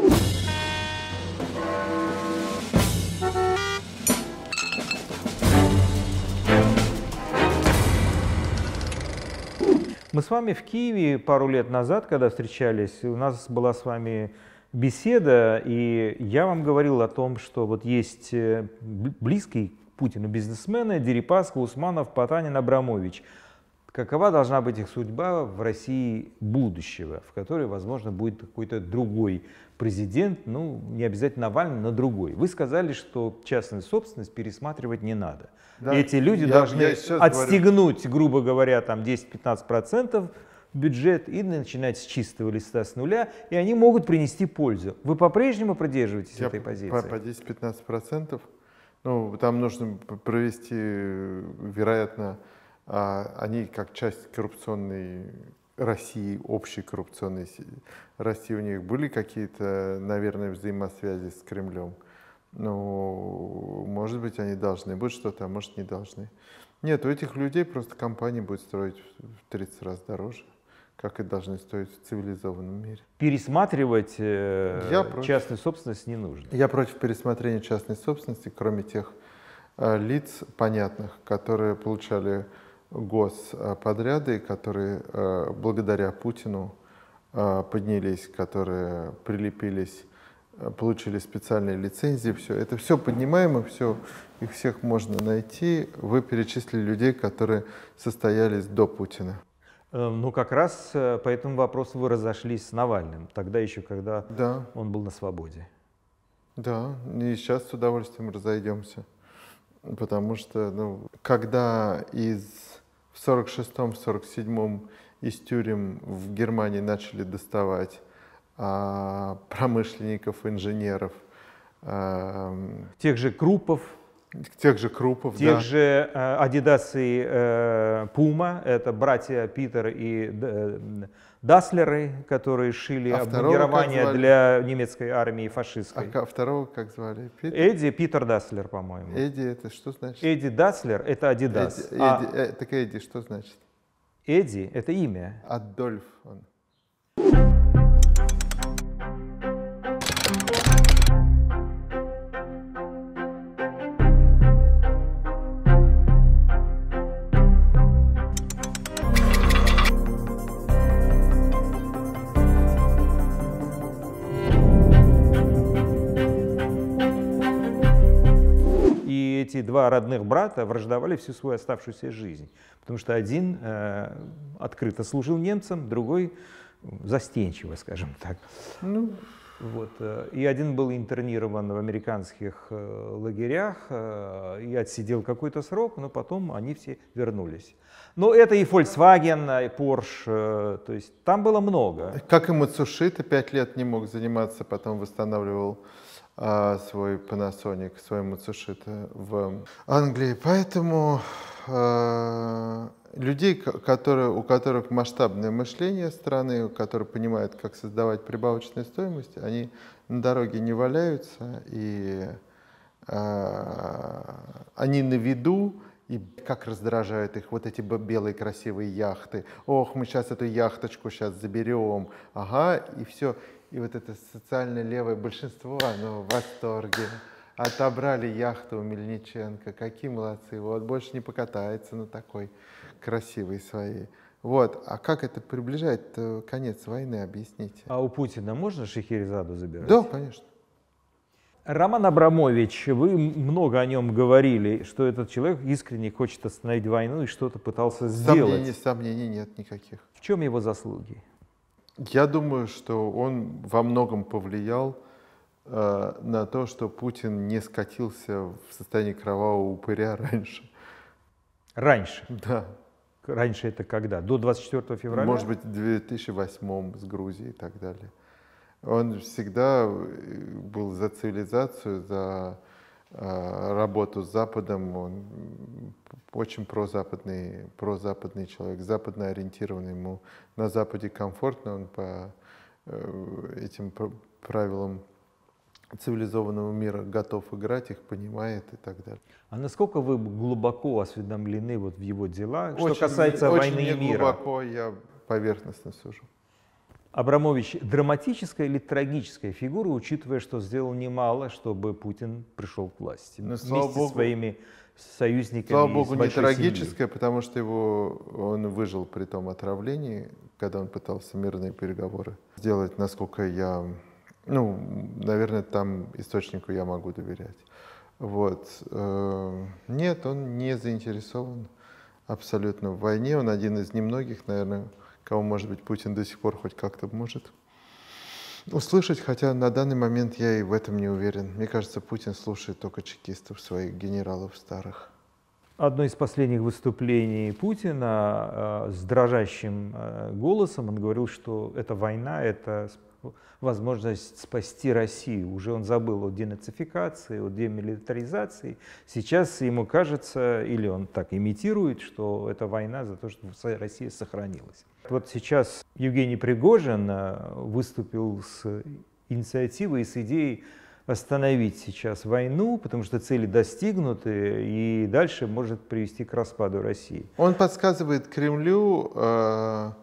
Мы с вами в Киеве пару лет назад, когда встречались, у нас была с вами беседа, и я вам говорил о том, что вот есть близкий к Путину бизнесмены Дерипаска, Усманов, Потанин, Абрамович. Какова должна быть их судьба в России будущего, в которой, возможно, будет какой-то другой президент, ну, не обязательно Навальный, но другой. Вы сказали, что частную собственность пересматривать не надо. Да, эти люди должны отстегнуть, грубо говоря, там 10-15% бюджет и начинать с чистого листа, с нуля, и они могут принести пользу. Вы по-прежнему придерживаетесь этой позиции? По 10-15%. Ну, там нужно провести, вероятно, они как часть коррупционной России, общей коррупционной России, у них были какие-то, наверное, взаимосвязи с Кремлем. Ну, может быть, они должны быть что-то, а может, не должны. Нет, у этих людей просто компания будет строить в 30 раз дороже, как и должны стоить в цивилизованном мире. Пересматривать частную собственность не нужно. Я против пересмотрения частной собственности, кроме тех лиц понятных, которые получали господряды, которые благодаря Путину поднялись, которые прилепились, получили специальные лицензии, все. Это все поднимаемо, все, их всех можно найти. Вы перечислили людей, которые состоялись до Путина. Ну, как раз по этому вопросу вы разошлись с Навальным, тогда еще, когда он был на свободе. Да, и сейчас с удовольствием разойдемся. Потому что, ну, когда в 46-м, 47-м из тюрем в Германии начали доставать промышленников, инженеров. Тех же Крупов. Тех же Адидас и Пума, это братья Питер и Даслеры, которые шили обмундирование для немецкой армии фашистской. А второго как звали? Питер Даслер, по-моему. Эдди, это что значит? Эдди Даслер — это Адидас. Так Эдди что значит? Эдди — это имя. Адольф он. Эти два родных брата враждовали всю свою оставшуюся жизнь, потому что один открыто служил немцам, другой застенчиво, скажем так. Ну. Вот. И один был интернирован в американских лагерях и отсидел какой-то срок, но потом они все вернулись. Но это и Volkswagen, и Porsche, то есть там было много. Как и Мацушита 5 лет не мог заниматься, потом восстанавливал свой Panasonic, свой Matsushita в Англии. Поэтому людей, у которых масштабное мышление страны, которые понимают, как создавать прибавочную стоимость, они на дороге не валяются, и они на виду, и как раздражают их вот эти белые красивые яхты. Ох, мы сейчас эту яхточку сейчас заберем, ага, и все. И вот это социально левое большинство, оно в восторге. Отобрали яхту у Мельниченко, какие молодцы. Вот больше не покатается на такой красивой своей. Вот. А как это приближает конец войны, объясните. А у Путина можно Шахерезаду забирать? Да, конечно. Роман Абрамович, вы много о нем говорили, что этот человек искренне хочет остановить войну и что-то пытался сделать. Сомнений нет никаких. В чем его заслуги? Я думаю, что он во многом повлиял на то, что Путин не скатился в состояние кровавого упыря раньше. Раньше. Да. Раньше это когда? До 24 февраля? Может быть, в 2008 с Грузией и так далее. Он всегда был за цивилизацию, за работу с Западом. Он очень прозападный человек, западно ориентированный. Ему на Западе комфортно, он по этим правилам цивилизованного мира готов играть, их понимает и так далее. А насколько вы глубоко осведомлены вот в его дела, что Очень, касается очень войны и мира? глубоко, я поверхностно сужу. Абрамович драматическая или трагическая фигура, учитывая, что сделал немало, чтобы Путин пришел к власти Но, вместе с своими союзниками? Слава богу, с не большой трагическое, потому что он выжил при том отравлении, когда он пытался мирные переговоры сделать, насколько я, наверное, там источнику я могу доверять. Вот. Нет, он не заинтересован абсолютно в войне. Он один из немногих, наверное, кого, может быть, Путин до сих пор хоть как-то может услышать, хотя на данный момент я и в этом не уверен. Мне кажется, Путин слушает только чекистов, своих генералов старых. Одно из последних выступлений Путина с дрожащим голосом он говорил, что эта война — это возможность спасти Россию. Уже он забыл о денацификации, о демилитаризации. Сейчас ему кажется, или он так имитирует, что это война за то, чтобы Россия сохранилась. Вот сейчас Евгений Пригожин выступил с инициативой и с идеей остановить сейчас войну, потому что цели достигнуты, и дальше может привести к распаду России. Он подсказывает Кремлю safe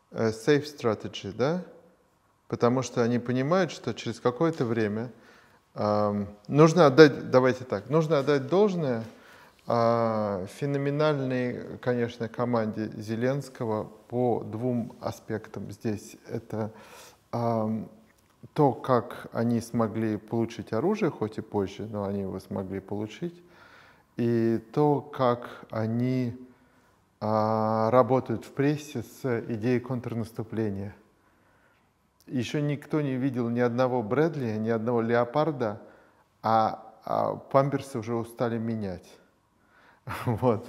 strategy, да? Потому что они понимают, что через какое-то время нужно отдать должное феноменальной, конечно, команде Зеленского по двум аспектам здесь. Это то, как они смогли получить оружие, хоть и позже, но они его смогли получить, и то, как они работают в прессе с идеей контрнаступления. Еще никто не видел ни одного Брэдли, ни одного Леопарда, а памперсы уже устали менять. Вот.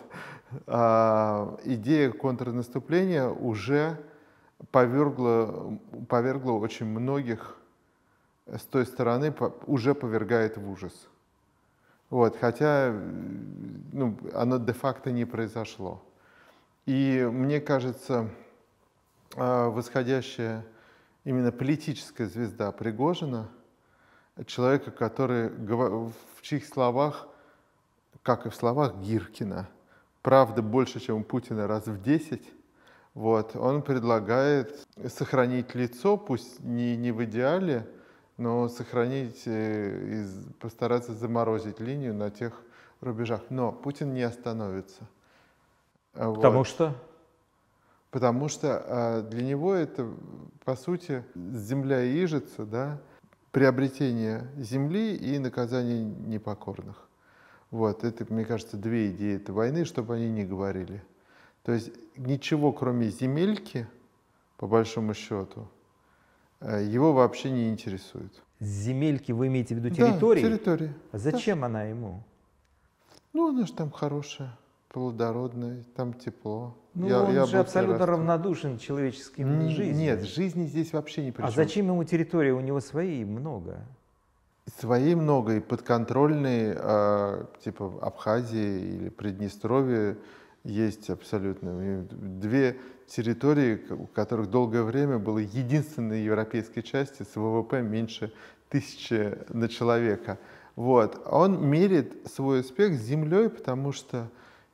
Идея контрнаступления уже повергла очень многих с той стороны, уже повергает в ужас. Вот. Хотя оно де-факто не произошло. И мне кажется, восходящая именно политическая звезда Пригожина, человека, который в чьих словах, как и в словах Гиркина, правда больше, чем у Путина раз в 10, вот, он предлагает сохранить лицо, пусть не в идеале, но сохранить и постараться заморозить линию на тех рубежах. Но Путин не остановится. Потому что? Потому что для него это, по сути, земля и ижица, да, приобретение земли и наказание непокорных. Вот, это, мне кажется, две идеи этой войны, чтобы они не говорили. То есть ничего, кроме земельки, по большому счету, его вообще не интересует. Земельки вы имеете в виду территории? Да, территория. А зачем она ему? Она же там хорошая, плодородная, там тепло. Он же абсолютно равнодушен к человеческим жизням. Нет, жизни здесь вообще не при чем. А зачем ему территория? У него своей много. Своей много, и подконтрольные, типа Абхазии или Приднестровье, есть абсолютно. Две территории, у которых долгое время было единственной европейской части с ВВП меньше 1000 на человека. Вот. Он мерит свой успех землей, потому что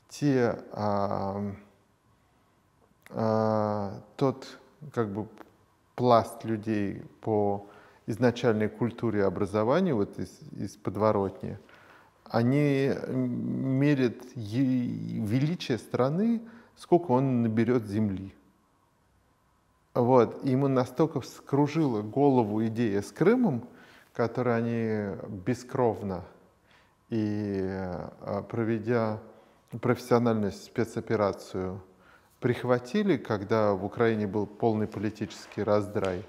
тот пласт людей по изначальной культуре и образованию, вот из подворотни, они мерят величие страны, сколько он наберет земли. Вот. И ему настолько вскружила голову идея с Крымом, которую они бескровно и проведя профессиональную спецоперацию прихватили, когда в Украине был полный политический раздрай,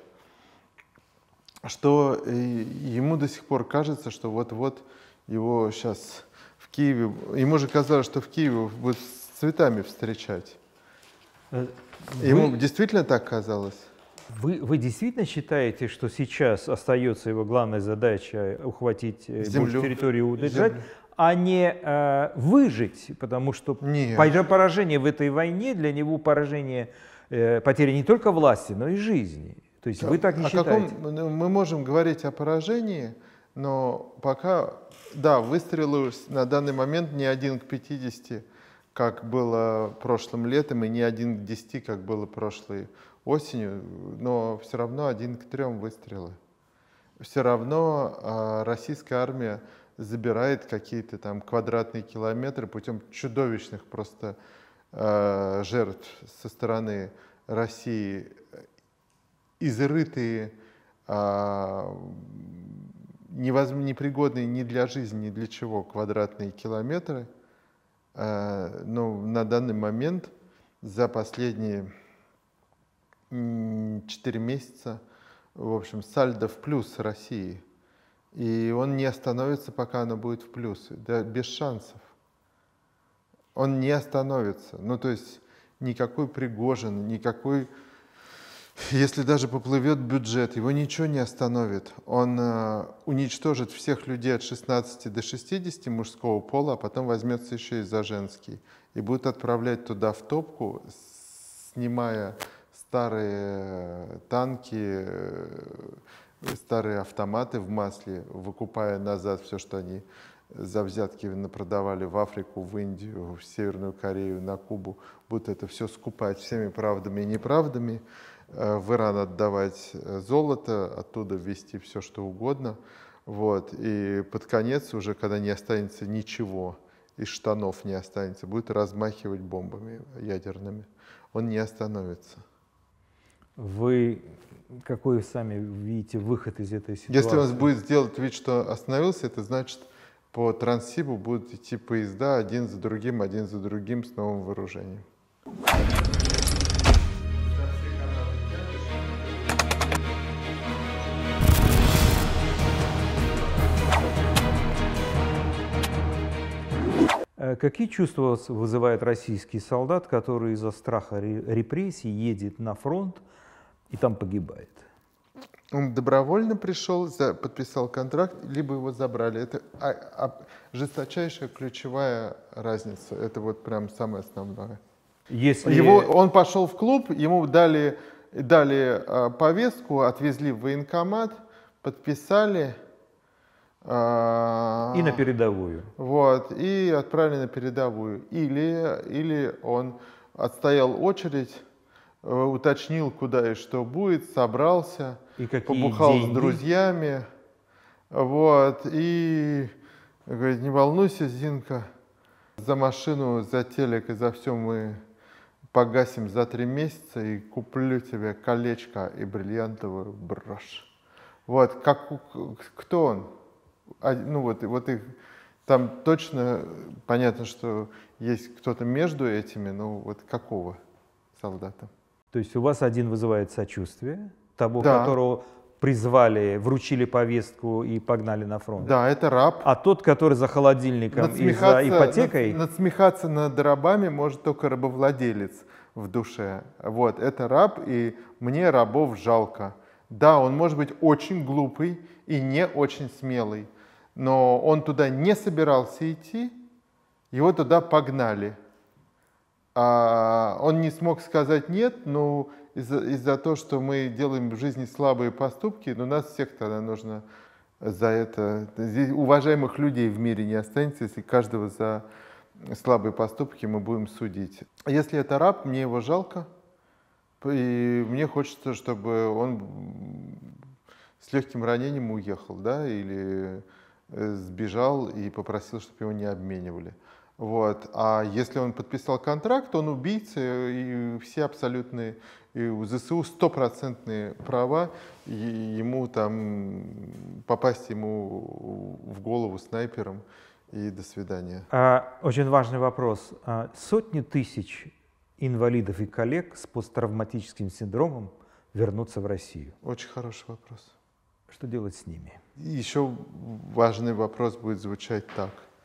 что ему до сих пор кажется, что вот-вот его сейчас в Киеве, ему же казалось, что в Киеве будут с цветами встречать. Ему действительно так казалось? Вы действительно считаете, что сейчас остается его главная задача ухватить Землю. территорию, удержать, Землю. а не выжить? Потому что Нет. поражение в этой войне для него поражение, потеря не только власти, но и жизни. То есть вы так не считаете? Мы можем говорить о поражении, но пока, да, выстрелы на данный момент не 1 к 50, как было прошлым летом, и не 1 к 10, как было прошлой осенью, но все равно 1 к 3 выстрелы. Все равно российская армия забирает какие-то там квадратные километры путем чудовищных просто жертв со стороны России, изрытые, непригодные ни для жизни, ни для чего квадратные километры. Но на данный момент за последние 4 месяца, в общем, сальдо в плюс России. И он не остановится, пока оно будет в плюс. Да, без шансов. Он не остановится. Ну, то есть никакой Пригожин, никакой... Если даже поплывет бюджет, его ничего не остановит. Он уничтожит всех людей от 16 до 60 мужского пола, а потом возьмется еще и за женский. И будет отправлять туда в топку, снимая старые танки, старые автоматы в масле, выкупая назад все, что они за взятки продавали в Африку, в Индию, в Северную Корею, на Кубу. Будут это все скупать всеми правдами и неправдами. В Иран отдавать золото, оттуда везти все, что угодно. Вот. И под конец, уже когда не останется ничего, из штанов не останется, будет размахивать бомбами ядерными. Он не остановится. Вы какой сами видите выход из этой ситуации? Если он будет делать вид, что остановился, это значит, по Транссибу будут идти поезда один за другим с новым вооружением. Какие чувства вызывает российский солдат, который из-за страха репрессий едет на фронт и там погибает? Он добровольно пришел, подписал контракт, либо его забрали. Это жесточайшая ключевая разница. Это вот прям самое основное. Он пошел в клуб, ему дали повестку, отвезли в военкомат, подписали. И на передовую. Вот, и отправили на передовую. Или он отстоял очередь, уточнил, куда и что будет, собрался, побухал с друзьями. Вот, и говорит: не волнуйся, Зинка, за машину, за телек и за все мы погасим за 3 месяца и куплю тебе колечко и бриллиантовую брошь. Вот, кто он? Ну вот их, там точно понятно, что есть кто-то между этими, но вот какого солдата? То есть у вас один вызывает сочувствие, того, да, которого призвали, вручили повестку и погнали на фронт. Да, это раб. А тот, который за холодильником и за ипотекой? Надсмехаться над рабами может только рабовладелец в душе. Вот, это раб, и мне рабов жалко. Да, он может быть очень глупый и не очень смелый, но он туда не собирался идти, его туда погнали. Он не смог сказать «нет», но из-за того, что мы делаем в жизни слабые поступки, но нас всех тогда нужно за это... Здесь уважаемых людей в мире не останется, если каждого за слабые поступки мы будем судить. Если это раб, мне его жалко, и мне хочется, чтобы он с легким ранением уехал, да, или сбежал и попросил, чтобы его не обменивали. Вот. А если он подписал контракт, он убийца, и все абсолютные, и у ЗСУ 100% права ему там попасть ему в голову снайпером, и до свидания. Очень важный вопрос. Сотни тысяч инвалидов и коллег с посттравматическим синдромом вернуться в Россию? Очень хороший вопрос. Что делать с ними? Еще важный вопрос будет звучать так.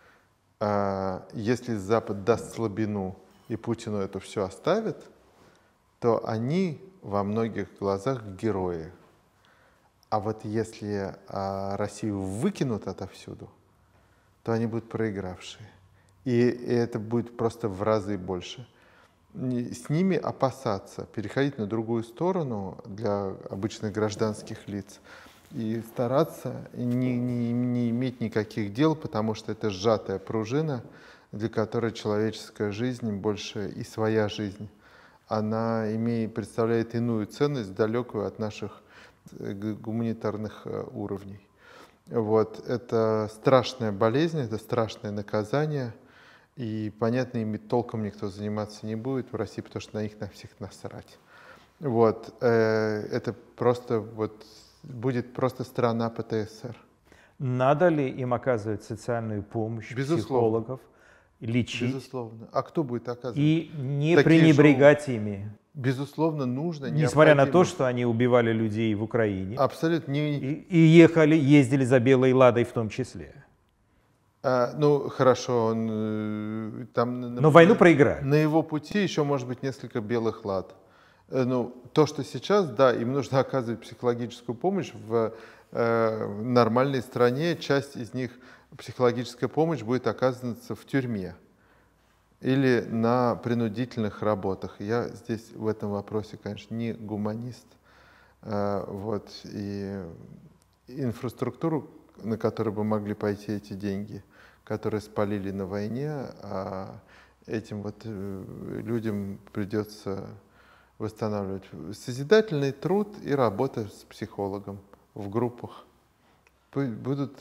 Если Запад даст слабину и Путину это все оставит, то они во многих глазах герои. А вот если Россию выкинут отовсюду, то они будут проигравшие. И это будет просто в разы больше. С ними опасаться, переходить на другую сторону для обычных гражданских лиц и стараться не иметь никаких дел, потому что это сжатая пружина, для которой человеческая жизнь больше и своя жизнь. Она представляет иную ценность, далекую от наших гуманитарных уровней. Вот. Это страшная болезнь, это страшное наказание. И, понятно, ими толком никто заниматься не будет в России, потому что на них на всех насрать. Вот. Это просто будет просто страна ПТСР. Надо ли им оказывать социальную помощь, Безусловно. психологов, лечить? Безусловно. А кто будет оказывать? И не Такие пренебрегать ими? Безусловно, нужно. Несмотря на то, необходимо. что они убивали людей в Украине. Абсолютно. И ездили за Белой Ладой в том числе. Ну, хорошо, он там... Но войну проиграли. На его пути еще может быть несколько белых лад. Ну, то, что сейчас, да, им нужно оказывать психологическую помощь в нормальной стране. Часть из них, психологическая помощь, будет оказываться в тюрьме или на принудительных работах. Я здесь в этом вопросе, конечно, не гуманист. Вот. И инфраструктуру, на которую бы могли пойти эти деньги, которые спалили на войне, а этим вот людям придется восстанавливать. Созидательный труд и работа с психологом в группах. Будут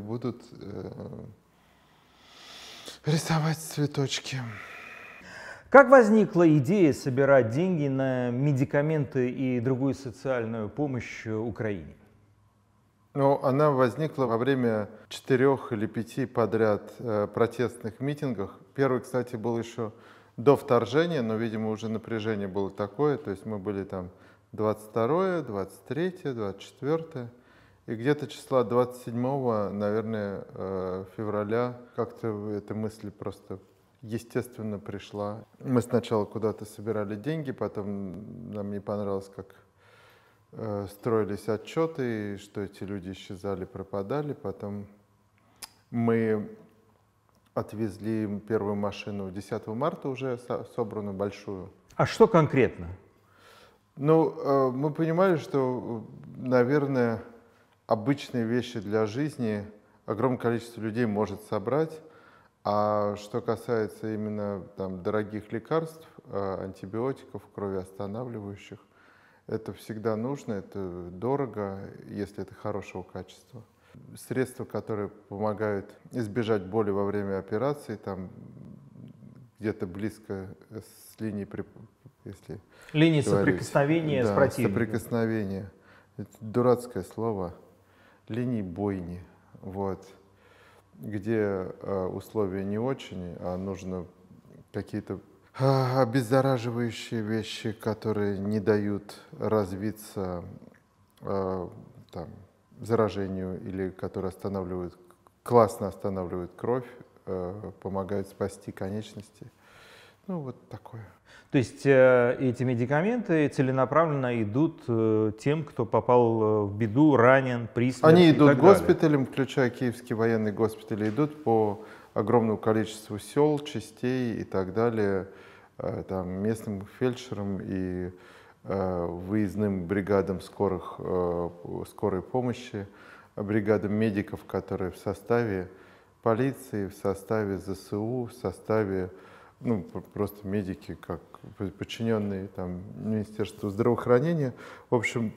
рисовать цветочки. Как возникла идея собирать деньги на медикаменты и другую социальную помощь Украине? Ну, она возникла во время 4 или 5 подряд протестных митингов. Первый, кстати, был еще до вторжения, но, видимо, уже напряжение было такое. То есть мы были там 22, 23, 24. И где-то числа 27, наверное, февраля как-то эта мысль просто естественно пришла. Мы сначала куда-то собирали деньги, потом нам не понравилось, как строились отчеты, что эти люди исчезали, пропадали. Потом мы отвезли первую машину 10 марта уже собранную, большую. А что конкретно? Ну, мы понимали, что, наверное, обычные вещи для жизни огромное количество людей может собрать. А что касается именно там дорогих лекарств, антибиотиков, кровоостанавливающих, это всегда нужно, это дорого, если это хорошего качества. Средства, которые помогают избежать боли во время операции, там где-то близко с линией, если линии говорить. Соприкосновения с Да, противником. соприкосновения. Это дурацкое слово. Линии бойни. Вот. Где условия не очень, а нужно какие-то обеззараживающие вещи, которые не дают развиться там, заражению или которые классно останавливают кровь, помогают спасти конечности. Ну, вот такое. То есть эти медикаменты целенаправленно идут тем, кто попал в беду, ранен, при смерти. Они и идут так госпиталем, включая Киевский военный госпиталь, идут по огромному количеству сел, частей и так далее, там, местным фельдшерам и выездным бригадам скорой помощи, бригадам медиков, которые в составе полиции, в составе ЗСУ, в составе, ну, просто медики, как подчиненные там, Министерству здравоохранения. В общем,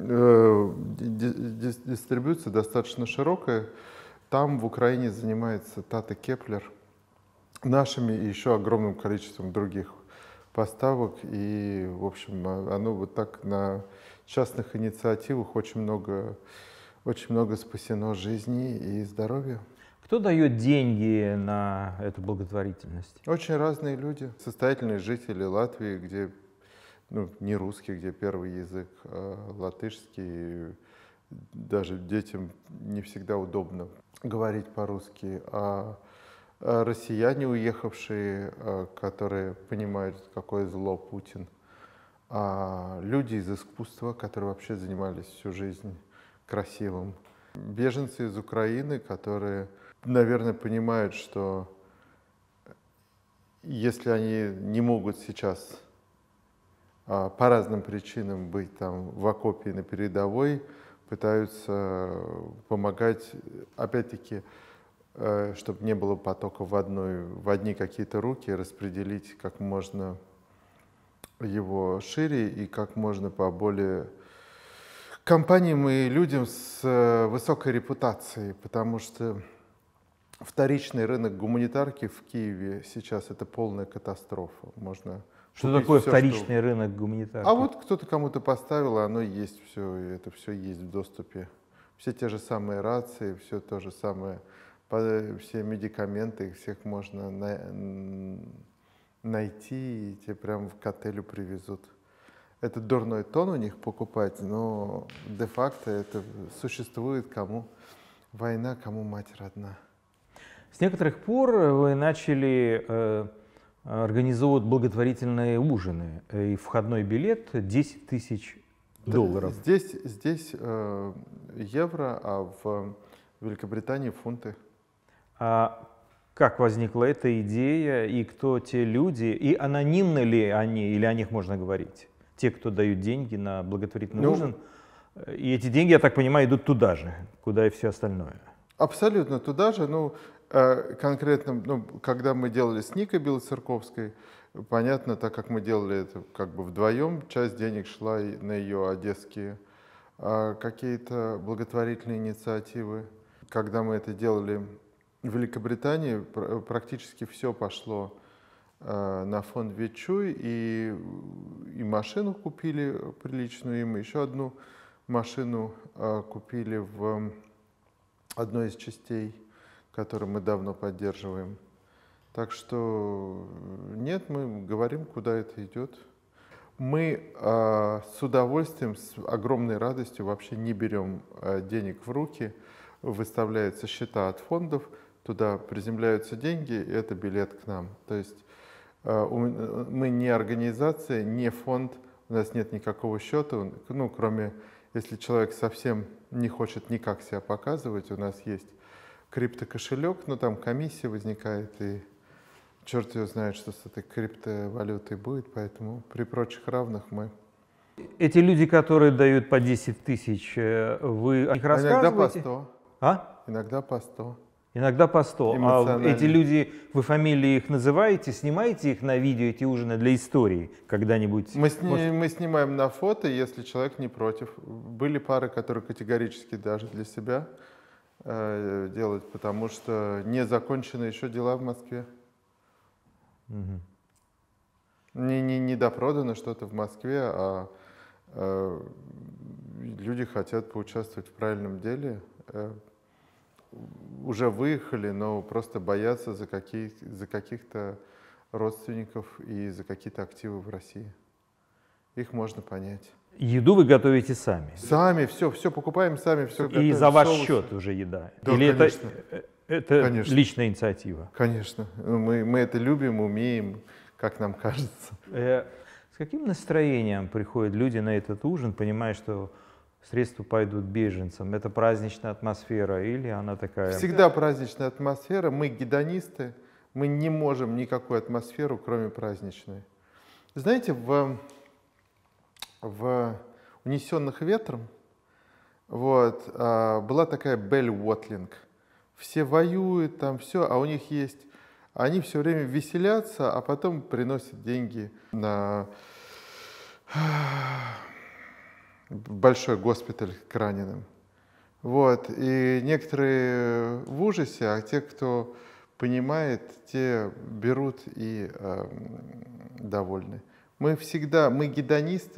дистрибьюция достаточно широкая. Там в Украине занимается Тата Кеплер нашими и еще огромным количеством других поставок. И, в общем, оно вот так на частных инициативах очень много спасено жизней и здоровья. Кто дает деньги на эту благотворительность? Очень разные люди. Состоятельные жители Латвии, где не русский, где первый язык латышский. Даже детям не всегда удобно говорить по-русски. А россияне, уехавшие, которые понимают, какое зло Путин. А люди из искусства, которые вообще занимались всю жизнь красивым. Беженцы из Украины, которые, наверное, понимают, что если они не могут сейчас по разным причинам быть там в окопе и на передовой, пытаются помогать, опять-таки, чтобы не было потока в одни какие-то руки, распределить как можно его шире и как можно по более компаниям и людям с высокой репутацией, потому что вторичный рынок гуманитарки в Киеве сейчас это полная катастрофа. Можно Что такое вторичный рынок гуманитарки? А вот кто-то кому-то поставил, оно есть все, это все есть в доступе. Все те же самые рации, все то же самое, все медикаменты, их всех можно найти, и тебе прямо к отелю привезут. Это дурной тон у них покупать, но де-факто это существует, кому война, кому мать родна. С некоторых пор вы начали организовывать благотворительные ужины, и входной билет 10 тысяч долларов. Здесь евро, а в Великобритании фунты. А как возникла эта идея, и кто те люди, и анонимны ли они, или о них можно говорить? Те, кто дают деньги на благотворительный ужин, и эти деньги, я так понимаю, идут туда же, куда и все остальное. Абсолютно туда же. Конкретно, когда мы делали с Никой Белоцерковской, понятно, так как мы делали это как бы вдвоем, часть денег шла на ее одесские какие-то благотворительные инициативы. Когда мы это делали в Великобритании, практически все пошло на фонд Ветчуй, и машину купили приличную им, еще одну машину купили в одной из частей, которую мы давно поддерживаем. Так что нет, мы говорим, куда это идет. Мы с удовольствием, с огромной радостью вообще не берем денег в руки. Выставляются счета от фондов, туда приземляются деньги, и это билет к нам. То есть мы не организация, не фонд, у нас нет никакого счета, кроме, если человек совсем не хочет никак себя показывать, у нас есть криптокошелек, но там комиссия возникает, и черт его знает, что с этой криптовалютой будет, поэтому при прочих равных мы... Эти люди, которые дают по 10 тысяч, вы о них рассказываете? Иногда по 100. Иногда по 100. Иногда по 100. А эти люди, вы фамилии их называете, снимаете их на видео, эти ужины для истории когда-нибудь? Мы снимаем на фото, если человек не против. Были пары, которые категорически даже для себя делают, потому что не закончены еще дела в Москве. Угу. Не допродано что-то в Москве, а люди хотят поучаствовать в правильном деле. Уже выехали, но просто боятся за каких-то родственников и за какие-то активы в России. Их можно понять. Еду вы готовите сами? Сами, все покупаем сами, все готовим. И за ваш счет уже еда? Да, или конечно. это Конечно. Личная инициатива? Конечно. Мы это любим, умеем, как нам кажется. С каким настроением приходят люди на этот ужин, понимая, что средства пойдут беженцам? Это праздничная атмосфера или она такая? Всегда праздничная атмосфера. Мы гедонисты, мы не можем никакую атмосферу, кроме праздничной. Знаете, в «Унесенных ветром» была такая Белль Уотлинг. Все воюют, там все, а у них есть... Они все время веселятся, а потом приносят деньги на большой госпиталь к раненым. И некоторые в ужасе, а те, кто понимает, те берут и довольны. Мы гедонисты,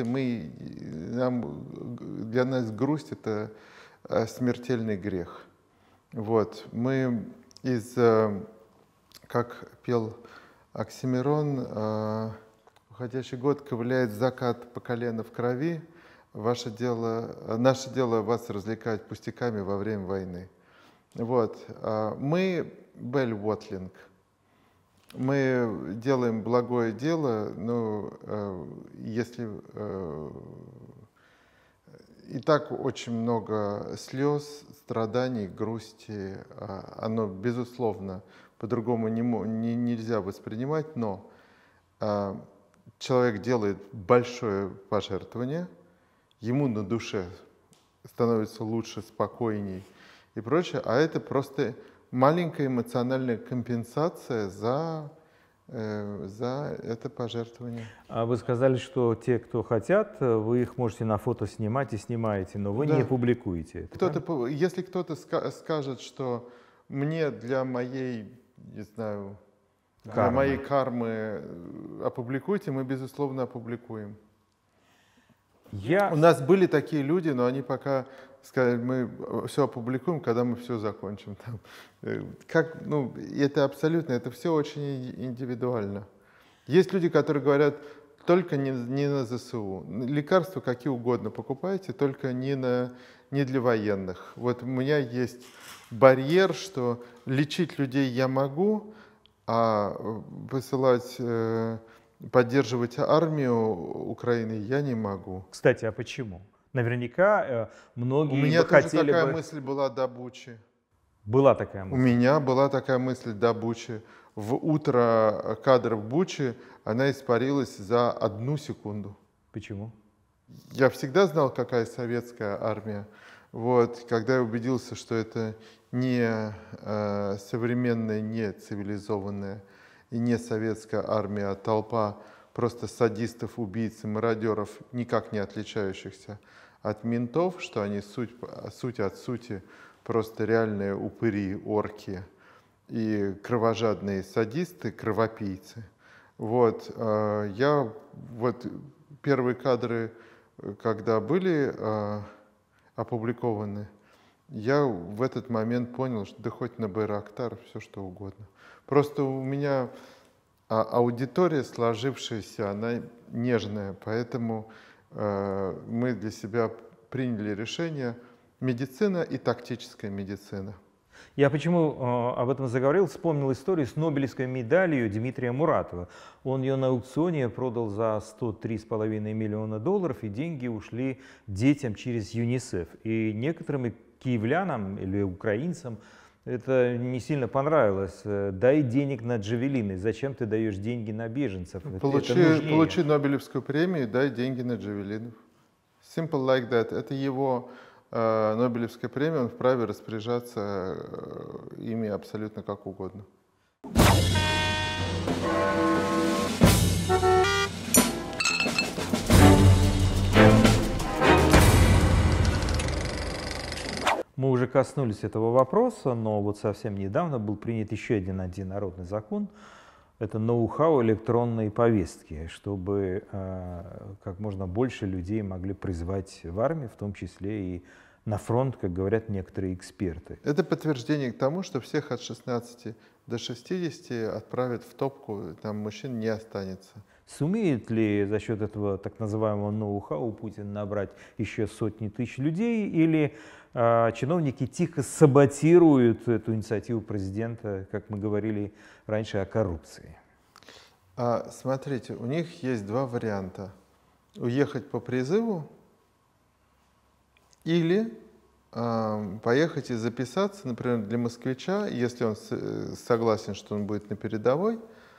для нас грусть — это смертельный грех. Мы как пел Оксимирон, уходящий год ковыляет закат по колено в крови. Наше дело вас развлекать пустяками во время войны. Вот. Мы Бель Уотлинг. Мы делаем благое дело, но если и так очень много слез, страданий, грусти, оно, безусловно, по-другому нельзя воспринимать, но человек делает большое пожертвование, ему на душе становится лучше, спокойней и прочее, а это просто маленькая эмоциональная компенсация за это пожертвование. А вы сказали, что те, кто хотят, вы их можете на фото снимать и снимаете, но вы Да. не публикуете это. Если кто-то скажет, что мне для моей, не знаю, для моей кармы опубликуйте, мы, безусловно, опубликуем. У нас были такие люди, но они пока сказали, мы все опубликуем, когда мы все закончим. Это абсолютно, это все очень индивидуально. Есть люди, которые говорят, только не на ЗСУ. Лекарства какие угодно покупайте, только не для военных. Вот у меня есть барьер, что лечить людей я могу, а высылать, поддерживать армию Украины я не могу. Кстати, а почему? Наверняка многие У меня бы тоже хотели такая бы... мысль была до Бучи. Была такая мысль. У меня была такая мысль до Бучи. В утро кадров Бучи она испарилась за 1 секунду. Почему? Я всегда знал, какая советская армия. Вот, когда я убедился, что это не современная, не цивилизованная и не советская армия, а толпа просто садистов, убийц и мародеров, никак не отличающихся от ментов, что они суть от сути просто реальные упыри, орки и кровожадные садисты, кровопийцы. Вот, первые кадры, когда были опубликованы, я в этот момент понял, что да хоть на Байрактар, все что угодно. Просто у меня аудитория сложившаяся, она нежная, поэтому мы для себя приняли решение медицина и тактическая медицина. Я почему об этом заговорил, вспомнил историю с Нобелевской медалью Дмитрия Муратова. Он ее на аукционе продал за $103,5 миллиона, и деньги ушли детям через ЮНИСЕФ. И некоторым киевлянам или украинцам это не сильно понравилось. Дай денег на джавелины, зачем ты даешь деньги на беженцев? Получи Нобелевскую премию, дай деньги на джавелинов. Simple like that. Это его Нобелевская премия, он вправе распоряжаться ими абсолютно как угодно. Мы уже коснулись этого вопроса, но вот совсем недавно был принят еще один антинародный закон. Это ноу-хау электронной повестки, чтобы как можно больше людей могли призвать в армию, в том числе и на фронт, как говорят некоторые эксперты. Это подтверждение к тому, что всех от 16 до 60 отправят в топку, там мужчин не останется. Сумеет ли за счет этого так называемого ноу-хау Путин набрать еще сотни тысяч людей, или чиновники тихо саботируют эту инициативу президента, как мы говорили раньше, о коррупции? Смотрите, у них есть 2 варианта. Уехать по призыву или поехать и записаться, например, для москвича, если он согласен, что он будет на передовой,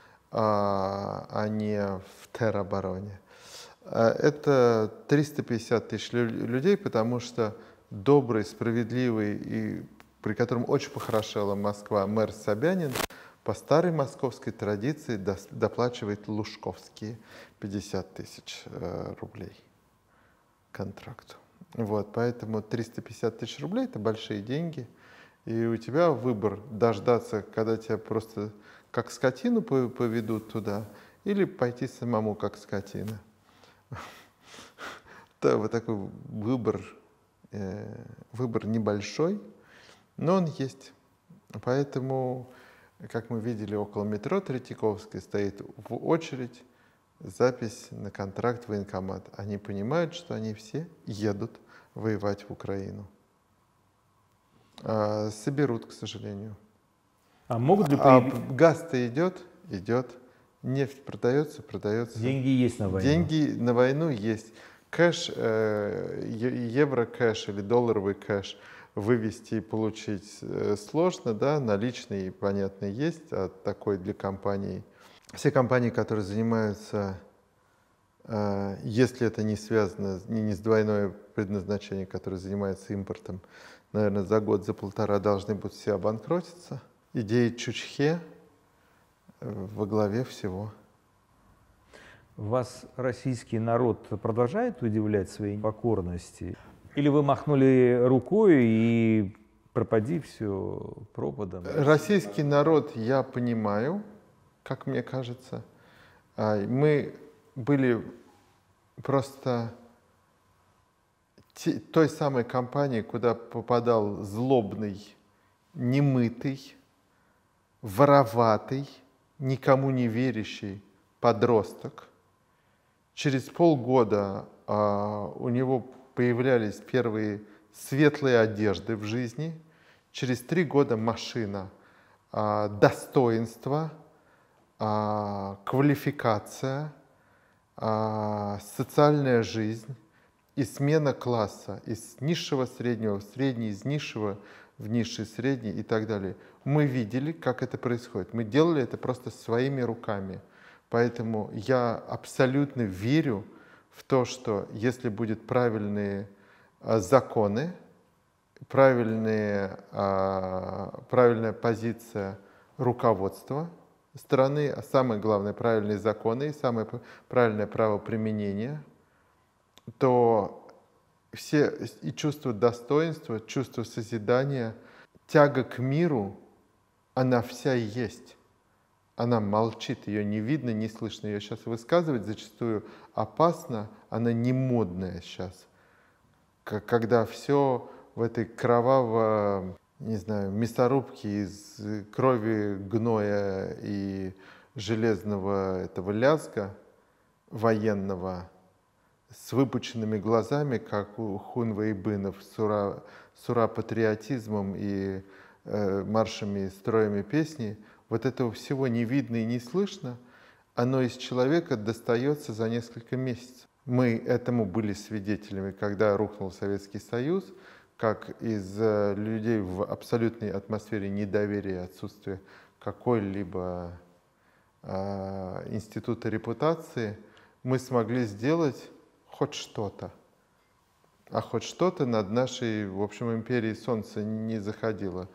а не в теробороне. Это 350 тысяч людей, потому что добрый, справедливый и при котором очень похорошела Москва мэр Собянин по старой московской традиции доплачивает Лужковские 50 тысяч рублей контракту. Вот, поэтому 350 тысяч рублей – это большие деньги. И у тебя выбор дождаться, когда тебя просто как скотину поведут туда, или пойти самому как скотина. Вот такой выбор небольшой, но он есть. Поэтому, как мы видели, около метро Третьяковской стоит в очередь запись на контракт в военкомат. Они понимают, что они все едут воевать в Украину. Соберут, к сожалению. А могут ли Газ-то идет, идет. Нефть продается, продается. Деньги есть на войну. Деньги на войну есть. Кэш, евро-кэш или долларовый кэш вывести и получить сложно, да, наличные, понятно, есть, а такой для компаний. Все компании, которые занимаются, если это не связано не с двойное предназначение, которые занимаются импортом, наверное, за год, за полтора должны будут все обанкротиться. Идея Чучхе во главе всего. Вас российский народ продолжает удивлять своей покорностью? Или вы махнули рукой и пропади все пропадом? Российский народ, я понимаю, как мне кажется. Мы были просто той самой компанией, куда попадал злобный, немытый, вороватый, никому не верящий подросток. Через полгода у него появлялись первые светлые одежды в жизни. Через 3 года машина, достоинство, квалификация, социальная жизнь и смена класса из низшего в среднего, в средний, из низшего в низший, средний и так далее. Мы видели, как это происходит. Мы делали это просто своими руками. Поэтому я абсолютно верю в то, что если будут правильные законы, правильная позиция руководства страны, а самое главное, правильные законы и самое правильное правоприменение, то все и чувство достоинства, чувство созидания, тяга к миру, она вся и есть. Она молчит, ее не видно, не слышно. Ее сейчас высказывать зачастую опасно, она не модная сейчас. Когда все в этой кроваво, не знаю, мясорубке из крови, гноя и железного этого лязга военного, с выпученными глазами, как у Хунва Ибынов, с ура-патриотизмом и маршами, строями песни, вот этого всего не видно и не слышно, оно из человека достается за несколько месяцев. Мы этому были свидетелями, когда рухнул Советский Союз, как из людей в абсолютной атмосфере недоверия, отсутствия какой-либо института репутации, мы смогли сделать хоть что-то. А хоть что-то над нашей, в общем, империей солнце не заходило.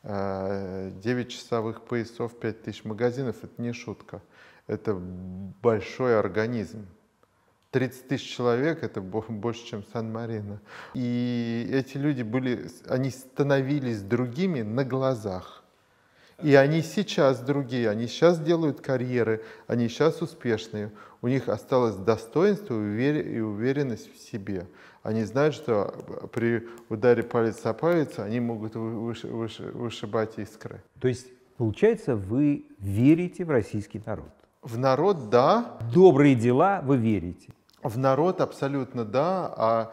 9 часовых поясов, 5000 магазинов — это не шутка. Это большой организм. 30 000 человек — это больше, чем Сан-Марино. И эти люди они становились другими на глазах. И они сейчас другие, они сейчас делают карьеры, они сейчас успешные. У них осталось достоинство и уверенность в себе. Они знают, что при ударе палец о палец они могут вышибать искры. То есть, получается, вы верите в российский народ? В народ — да. Добрые дела вы верите? В народ абсолютно да, а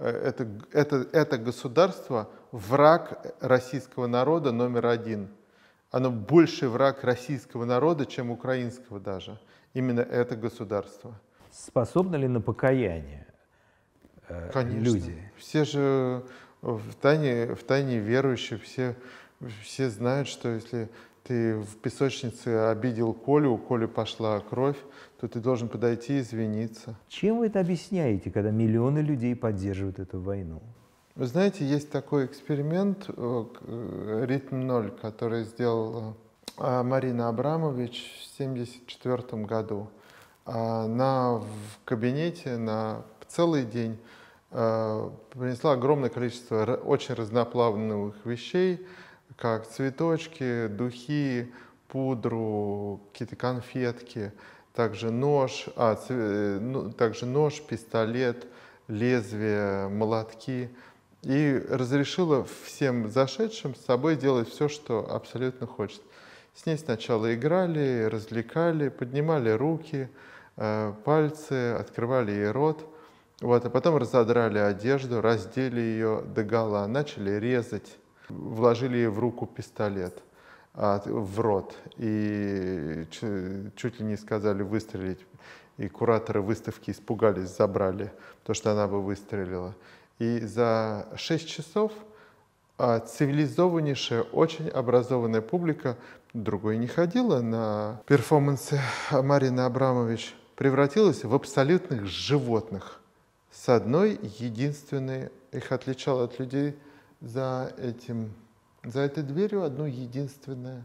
это государство — враг российского народа номер один. Оно больше враг российского народа, чем украинского даже. Именно это государство. Способны ли на покаяние Конечно. люди? Все же в тайне верующие, все знают, что если ты в песочнице обидел Колю, у Коли пошла кровь, то ты должен подойти и извиниться. Чем вы это объясняете, когда миллионы людей поддерживают эту войну? Вы знаете, есть такой эксперимент «Ритм-0», который сделала Марина Абрамович в 1974 году. Она в кабинете на целый день принесла огромное количество очень разноплановых вещей, как цветочки, духи, пудру, какие-то конфетки, также нож, пистолет, лезвие, молотки. и разрешила всем зашедшим с собой делать все, что абсолютно хочет. С ней сначала играли, развлекали, поднимали руки, пальцы, открывали ей рот. Вот, а потом разодрали одежду, раздели ее догола, начали резать, вложили ей в руку пистолет, в рот, и чуть ли не сказали выстрелить. И кураторы выставки испугались, забрали то, что она бы выстрелила. И за 6 часов цивилизованнейшая, очень образованная публика, другой не ходила на перформансы Марины Абрамович, превратилась в абсолютных животных. С одной единственной, их отличало от людей за этой дверью одно единственное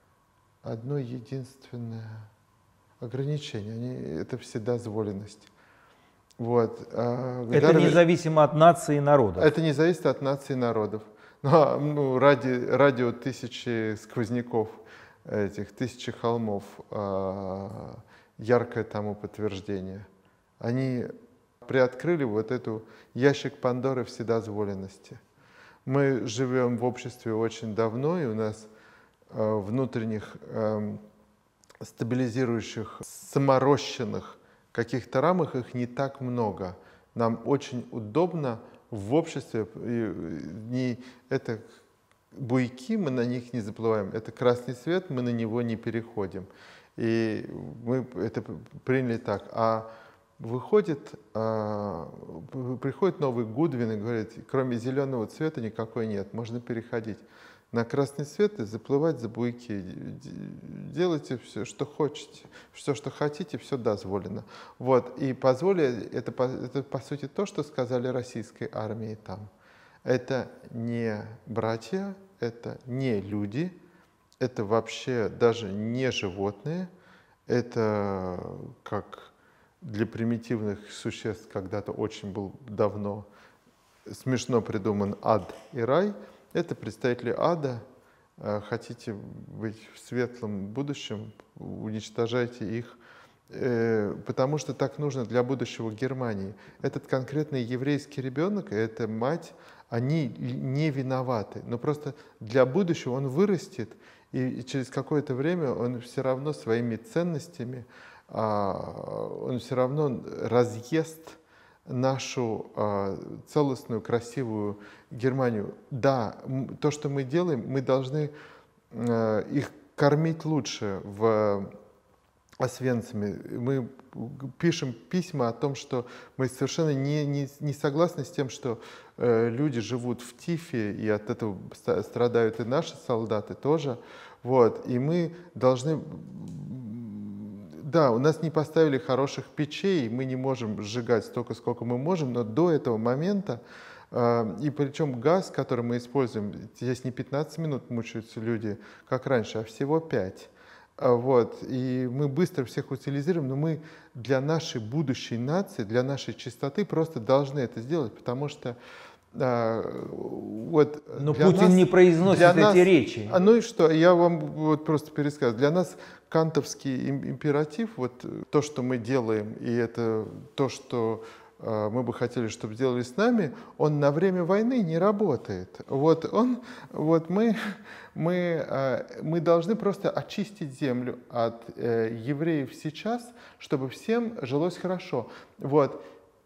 ограничение. Это вседозволенность. Вот. Это независимо от нации и народов. Это не зависит от нации и народов. Но радио тысячи сквозняков, тысячи холмов, яркое тому подтверждение. Они приоткрыли вот эту ящик Пандоры вседозволенности. Мы живем в обществе очень давно, и у нас внутренних стабилизирующих, саморощенных каких-то рамок их не так много. Нам очень удобно в обществе, это буйки, мы на них не заплываем, это красный свет, мы на него не переходим. И мы это приняли так. А приходит новый Гудвин и говорит, кроме зеленого цвета никакой нет, можно переходить на красный свет и заплывать за буйки. Делайте все, что хотите, все, что хотите, все дозволено. Вот. И это по сути то, что сказали российской армии там. Это не братья, это не люди, это вообще даже не животные, это как для примитивных существ когда-то очень был давно смешно придуман ад и рай. Это представители ада. Хотите быть в светлом будущем, уничтожайте их, потому что так нужно для будущего Германии. Этот конкретный еврейский ребенок и эта мать, они не виноваты, но просто для будущего он вырастет, и через какое-то время он все равно своими ценностями, он все равно разъест нашу целостную, красивую Германию. Да, то, что мы делаем, мы должны их кормить лучше в Освенциме. Мы пишем письма о том, что мы совершенно не согласны с тем, что люди живут в тифе, и от этого страдают и наши солдаты тоже. Вот. И мы должны... Да, у нас не поставили хороших печей, мы не можем сжигать столько, сколько мы можем, но до этого момента, и причем газ, который мы используем, здесь не 15 минут мучаются люди, как раньше, а всего 5. Вот. И мы быстро всех утилизируем, но мы для нашей будущей нации, для нашей чистоты просто должны это сделать, потому что вот но Путин не произносит эти речи. Ну и что? Я вам вот просто пересказываю. Для нас кантовский императив, вот то, что мы делаем, и это то, что мы бы хотели, чтобы сделали с нами, он на время войны не работает. Мы должны просто очистить землю от евреев сейчас, чтобы всем жилось хорошо. Вот.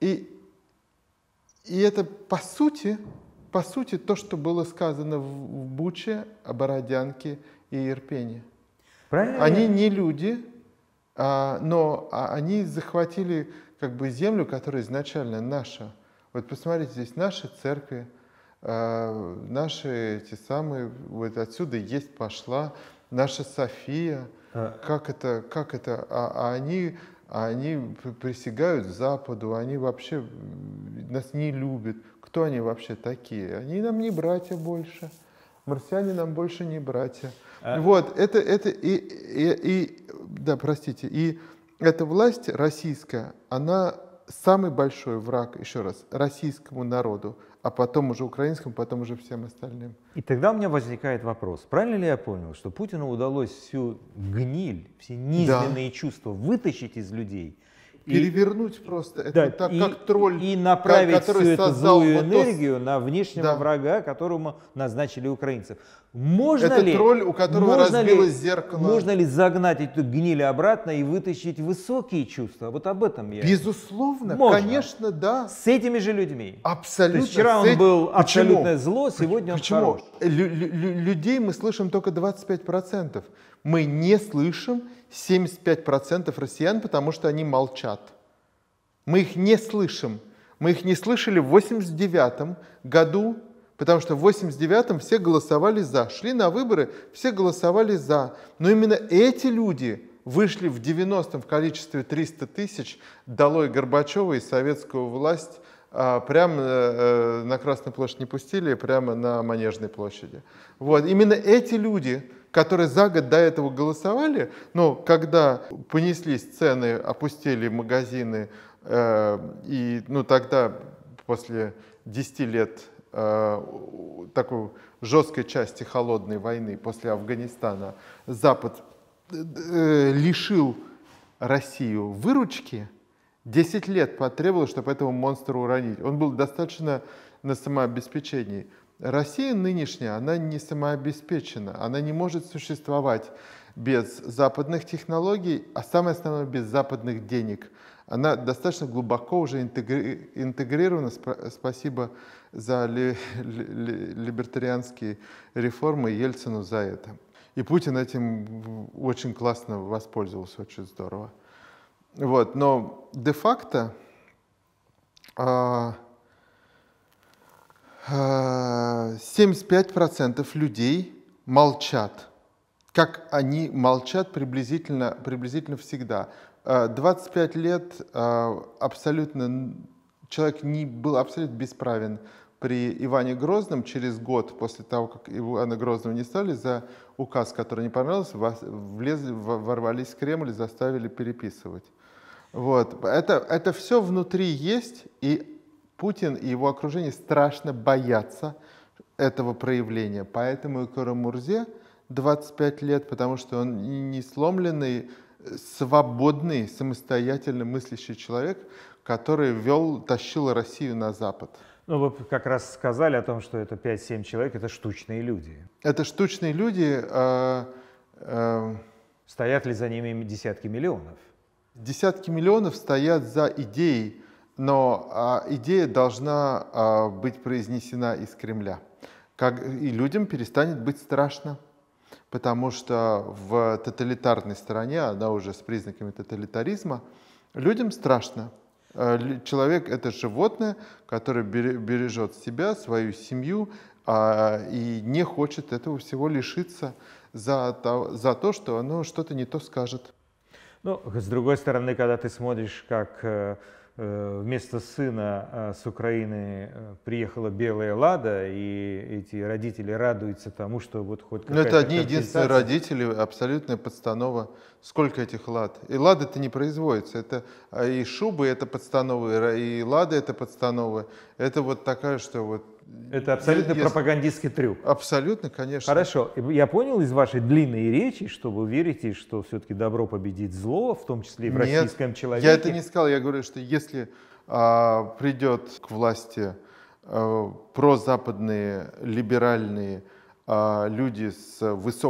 И это по сути то, что было сказано в Буче, Бородянке и Ирпене. Правильно? Они не люди, но они захватили как бы землю, которая изначально наша. Вот посмотрите, здесь наши церкви, наши эти самые, вот отсюда есть пошла, наша София. Как это? Они присягают Западу, они вообще нас не любят. Кто они вообще такие? Они нам не братья больше. Марсиане нам больше не братья. Вот, да, простите, и эта власть российская, она самый большой враг, еще раз, российскому народу, а потом уже украинскому, потом уже всем остальным. И тогда у меня возникает вопрос, правильно ли я понял, что Путину удалось всю гниль, все низменные чувства вытащить из людей перевернуть просто. Это Да, вот так, как тролль, и направить который всю эту создал злую вот то энергию на внешнего Да. врага, которому назначили украинцев. Можно Это ли, тролль, у которого можно ли- разбилось зеркало. Можно ли загнать эту гниль обратно и вытащить высокие чувства? Вот об этом я. Безусловно, Можно. конечно, да. С этими же людьми. Абсолютно. То есть вчера С он этим- был Почему? абсолютное зло, сегодня он Почему? хорош. Людей мы слышим только 25%. Мы не слышим 75% россиян, потому что они молчат. Мы их не слышим. Мы их не слышали в 89 году, потому что в 89-м все голосовали «за». Шли на выборы, все голосовали «за». Но именно эти люди вышли в 90-м в количестве 300 тысяч, долой Горбачева и советскую власть, прямо на Красную площадь не пустили, прямо на Манежной площади. Вот. Именно эти люди, которые за год до этого голосовали, но когда понеслись цены, опустили магазины, и тогда, после 10 лет такой жесткой части холодной войны, после Афганистана, Запад лишил Россию выручки, 10 лет потребовалось, чтобы этого монстра уронить. Он был достаточно на самообеспечении. Россия нынешняя, она не самообеспечена, она не может существовать без западных технологий, а самое основное, без западных денег. Она достаточно глубоко уже интегрирована. Спасибо за либертарианские реформы Ельцину за это. И Путин этим очень классно воспользовался, очень здорово. Вот. Но де-факто 75% людей молчат. Как они молчат приблизительно всегда. 25 лет человек был абсолютно бесправен при Иване Грозном. Через год после того, как Ивана Грозного не стали, за указ, который не понравился, ворвались в Кремль и заставили переписывать. Вот. Это все внутри есть, и Путин и его окружение страшно боятся этого проявления. Поэтому и Карамурзе 25 лет, потому что он не сломленный, свободный, самостоятельно мыслящий человек, который тащил Россию на Запад. Ну, вы как раз сказали о том, что это 5-7 человек, это штучные люди. Это штучные люди. Стоят ли за ними десятки миллионов? Десятки миллионов стоят за идеей, но идея должна быть произнесена из Кремля. И людям перестанет быть страшно. Потому что в тоталитарной стране, она уже с признаками тоталитаризма, людям страшно. Человек — это животное, которое бережет себя, свою семью и не хочет этого всего лишиться за то, что оно что-то не то скажет. Ну, с другой стороны, когда ты смотришь, как вместо сына с Украины приехала белая «Лада», и эти родители радуются тому, что вот хоть какая-то Это одни единственные компенсация. родители, абсолютная подстанова. Сколько этих «Лад»? И «Лады»-то не производится. Это и шубы — это подстановы, и «Лады» — это подстановы. Это вот такая, что вот... Это абсолютно пропагандистский трюк. Абсолютно, конечно. Хорошо. Я понял из вашей длинной речи, что вы верите, что все-таки добро победит зло, в том числе и в российском человеке. Я это не сказал. Я говорю, что если придет к власти прозападные, либеральные люди с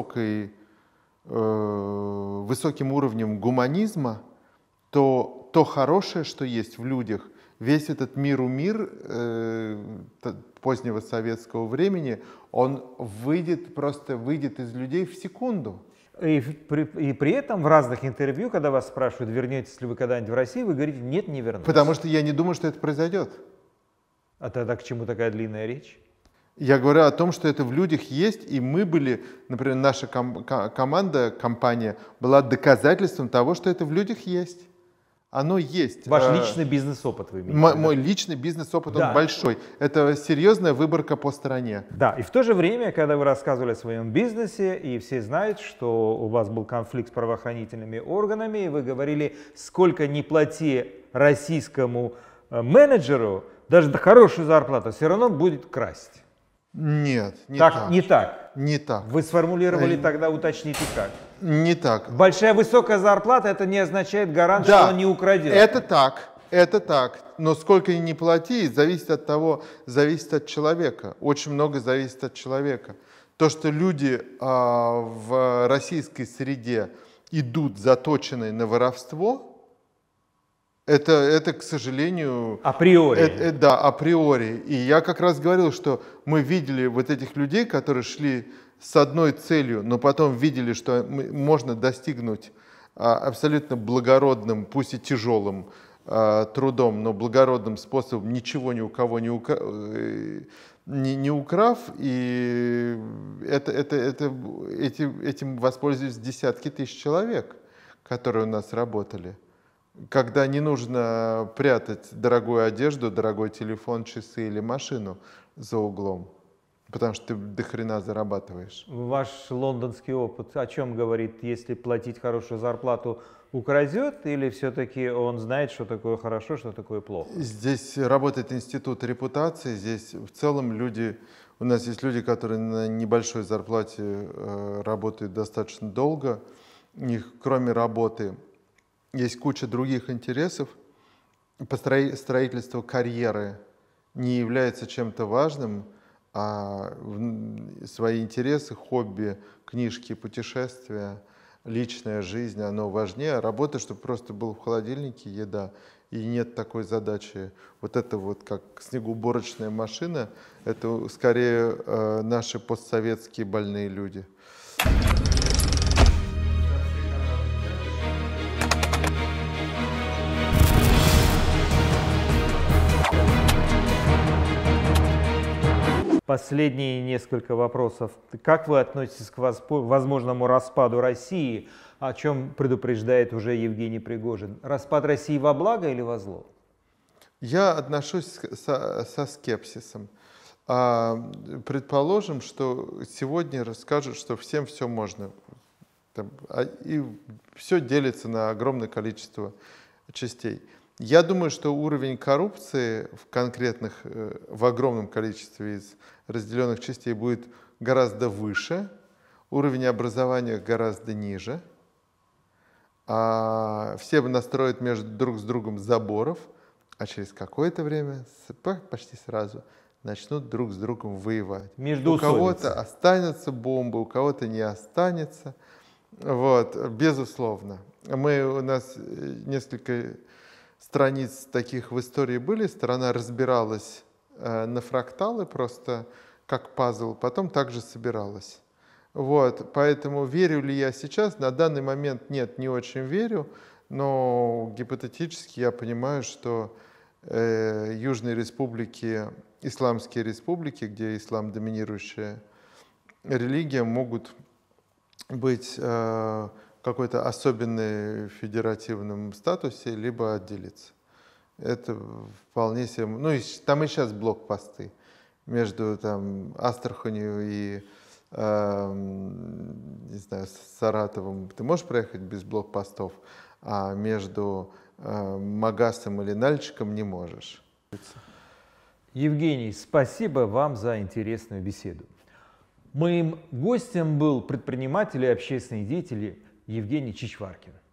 высоким уровнем гуманизма, то хорошее, что есть в людях, весь этот мир позднего советского времени, он выйдет из людей в секунду. И при этом в разных интервью, когда вас спрашивают, вернетесь ли вы когда-нибудь в Россию, вы говорите, нет, не вернусь. Потому что я не думаю, что это произойдет. А тогда к чему такая длинная речь? Я говорю о том, что это в людях есть, и мы были, например, наша компания была доказательством того, что это в людях есть. Оно есть. Ваш личный бизнес-опыт вы имеете? Мой личный бизнес-опыт, Да. он большой. Это серьезная выборка по стране. Да, и в то же время, когда вы рассказывали о своем бизнесе, и все знают, что у вас был конфликт с правоохранительными органами, и вы говорили, сколько ни плати российскому менеджеру, даже хорошую зарплату, все равно будет красть. Нет, не Так, так. не так. Не так. Вы сформулировали тогда, уточните как. Не так. Большая высокая зарплата это не означает гарант, что он не украдет. Это так. Но сколько ни плати, зависит от того, зависит от человека. Очень много зависит от человека. То, что люди в российской среде идут заточенные на воровство, это, к сожалению... Априори. Да, априори. И я как раз говорил, что мы видели вот этих людей, которые шли с одной целью, но потом видели, что можно достигнуть абсолютно благородным, пусть и тяжелым трудом, но благородным способом, ничего ни у кого не украв, и этим воспользовались десятки тысяч человек, которые у нас работали. Когда не нужно прятать дорогую одежду, дорогой телефон, часы или машину за углом, потому что ты до хрена зарабатываешь. Ваш лондонский опыт о чем говорит? Если платить хорошую зарплату, украдет, или все-таки он знает, что такое хорошо, что такое плохо? Здесь работает институт репутации, здесь в целом люди, у нас есть люди, которые на небольшой зарплате работают достаточно долго, у них кроме работы есть куча других интересов. Строительство карьеры не является чем-то важным, а свои интересы, хобби, книжки, путешествия, личная жизнь, оно важнее. А работа, чтобы просто был в холодильнике еда. И нет такой задачи. Вот это вот как снегоуборочная машина, это скорее наши постсоветские больные люди. Последние несколько вопросов. Как вы относитесь к возможному распаду России, о чем предупреждает уже Евгений Пригожин? Распад России во благо или во зло? Я отношусь со скепсисом. Предположим, что сегодня расскажут, что всем все можно. И все делится на огромное количество частей. Я думаю, что уровень коррупции в огромном количестве из разделенных частей будет гораздо выше, уровень образования гораздо ниже. Все настроят друг с другом заборов, а через какое-то время, почти сразу, начнут друг с другом воевать. У кого-то останется бомба, у кого-то не останется. Вот, безусловно. У нас несколько страниц таких в истории были, страна разбиралась на фракталы просто как пазл, потом также собиралась. Вот, поэтому верю ли я сейчас? На данный момент нет, не очень верю, но гипотетически я понимаю, что южные республики, исламские республики, где ислам доминирующая религия, могут быть какой-то особенный федеративном статусе, либо отделиться. Это вполне себе... Ну, там и сейчас блокпосты между Астраханью и, не знаю, Саратовым. Ты можешь проехать без блокпостов, а между Магасом или Нальчиком не можешь. Евгений, спасибо вам за интересную беседу. Моим гостем был предприниматель и общественный деятель Евгений Чичваркин.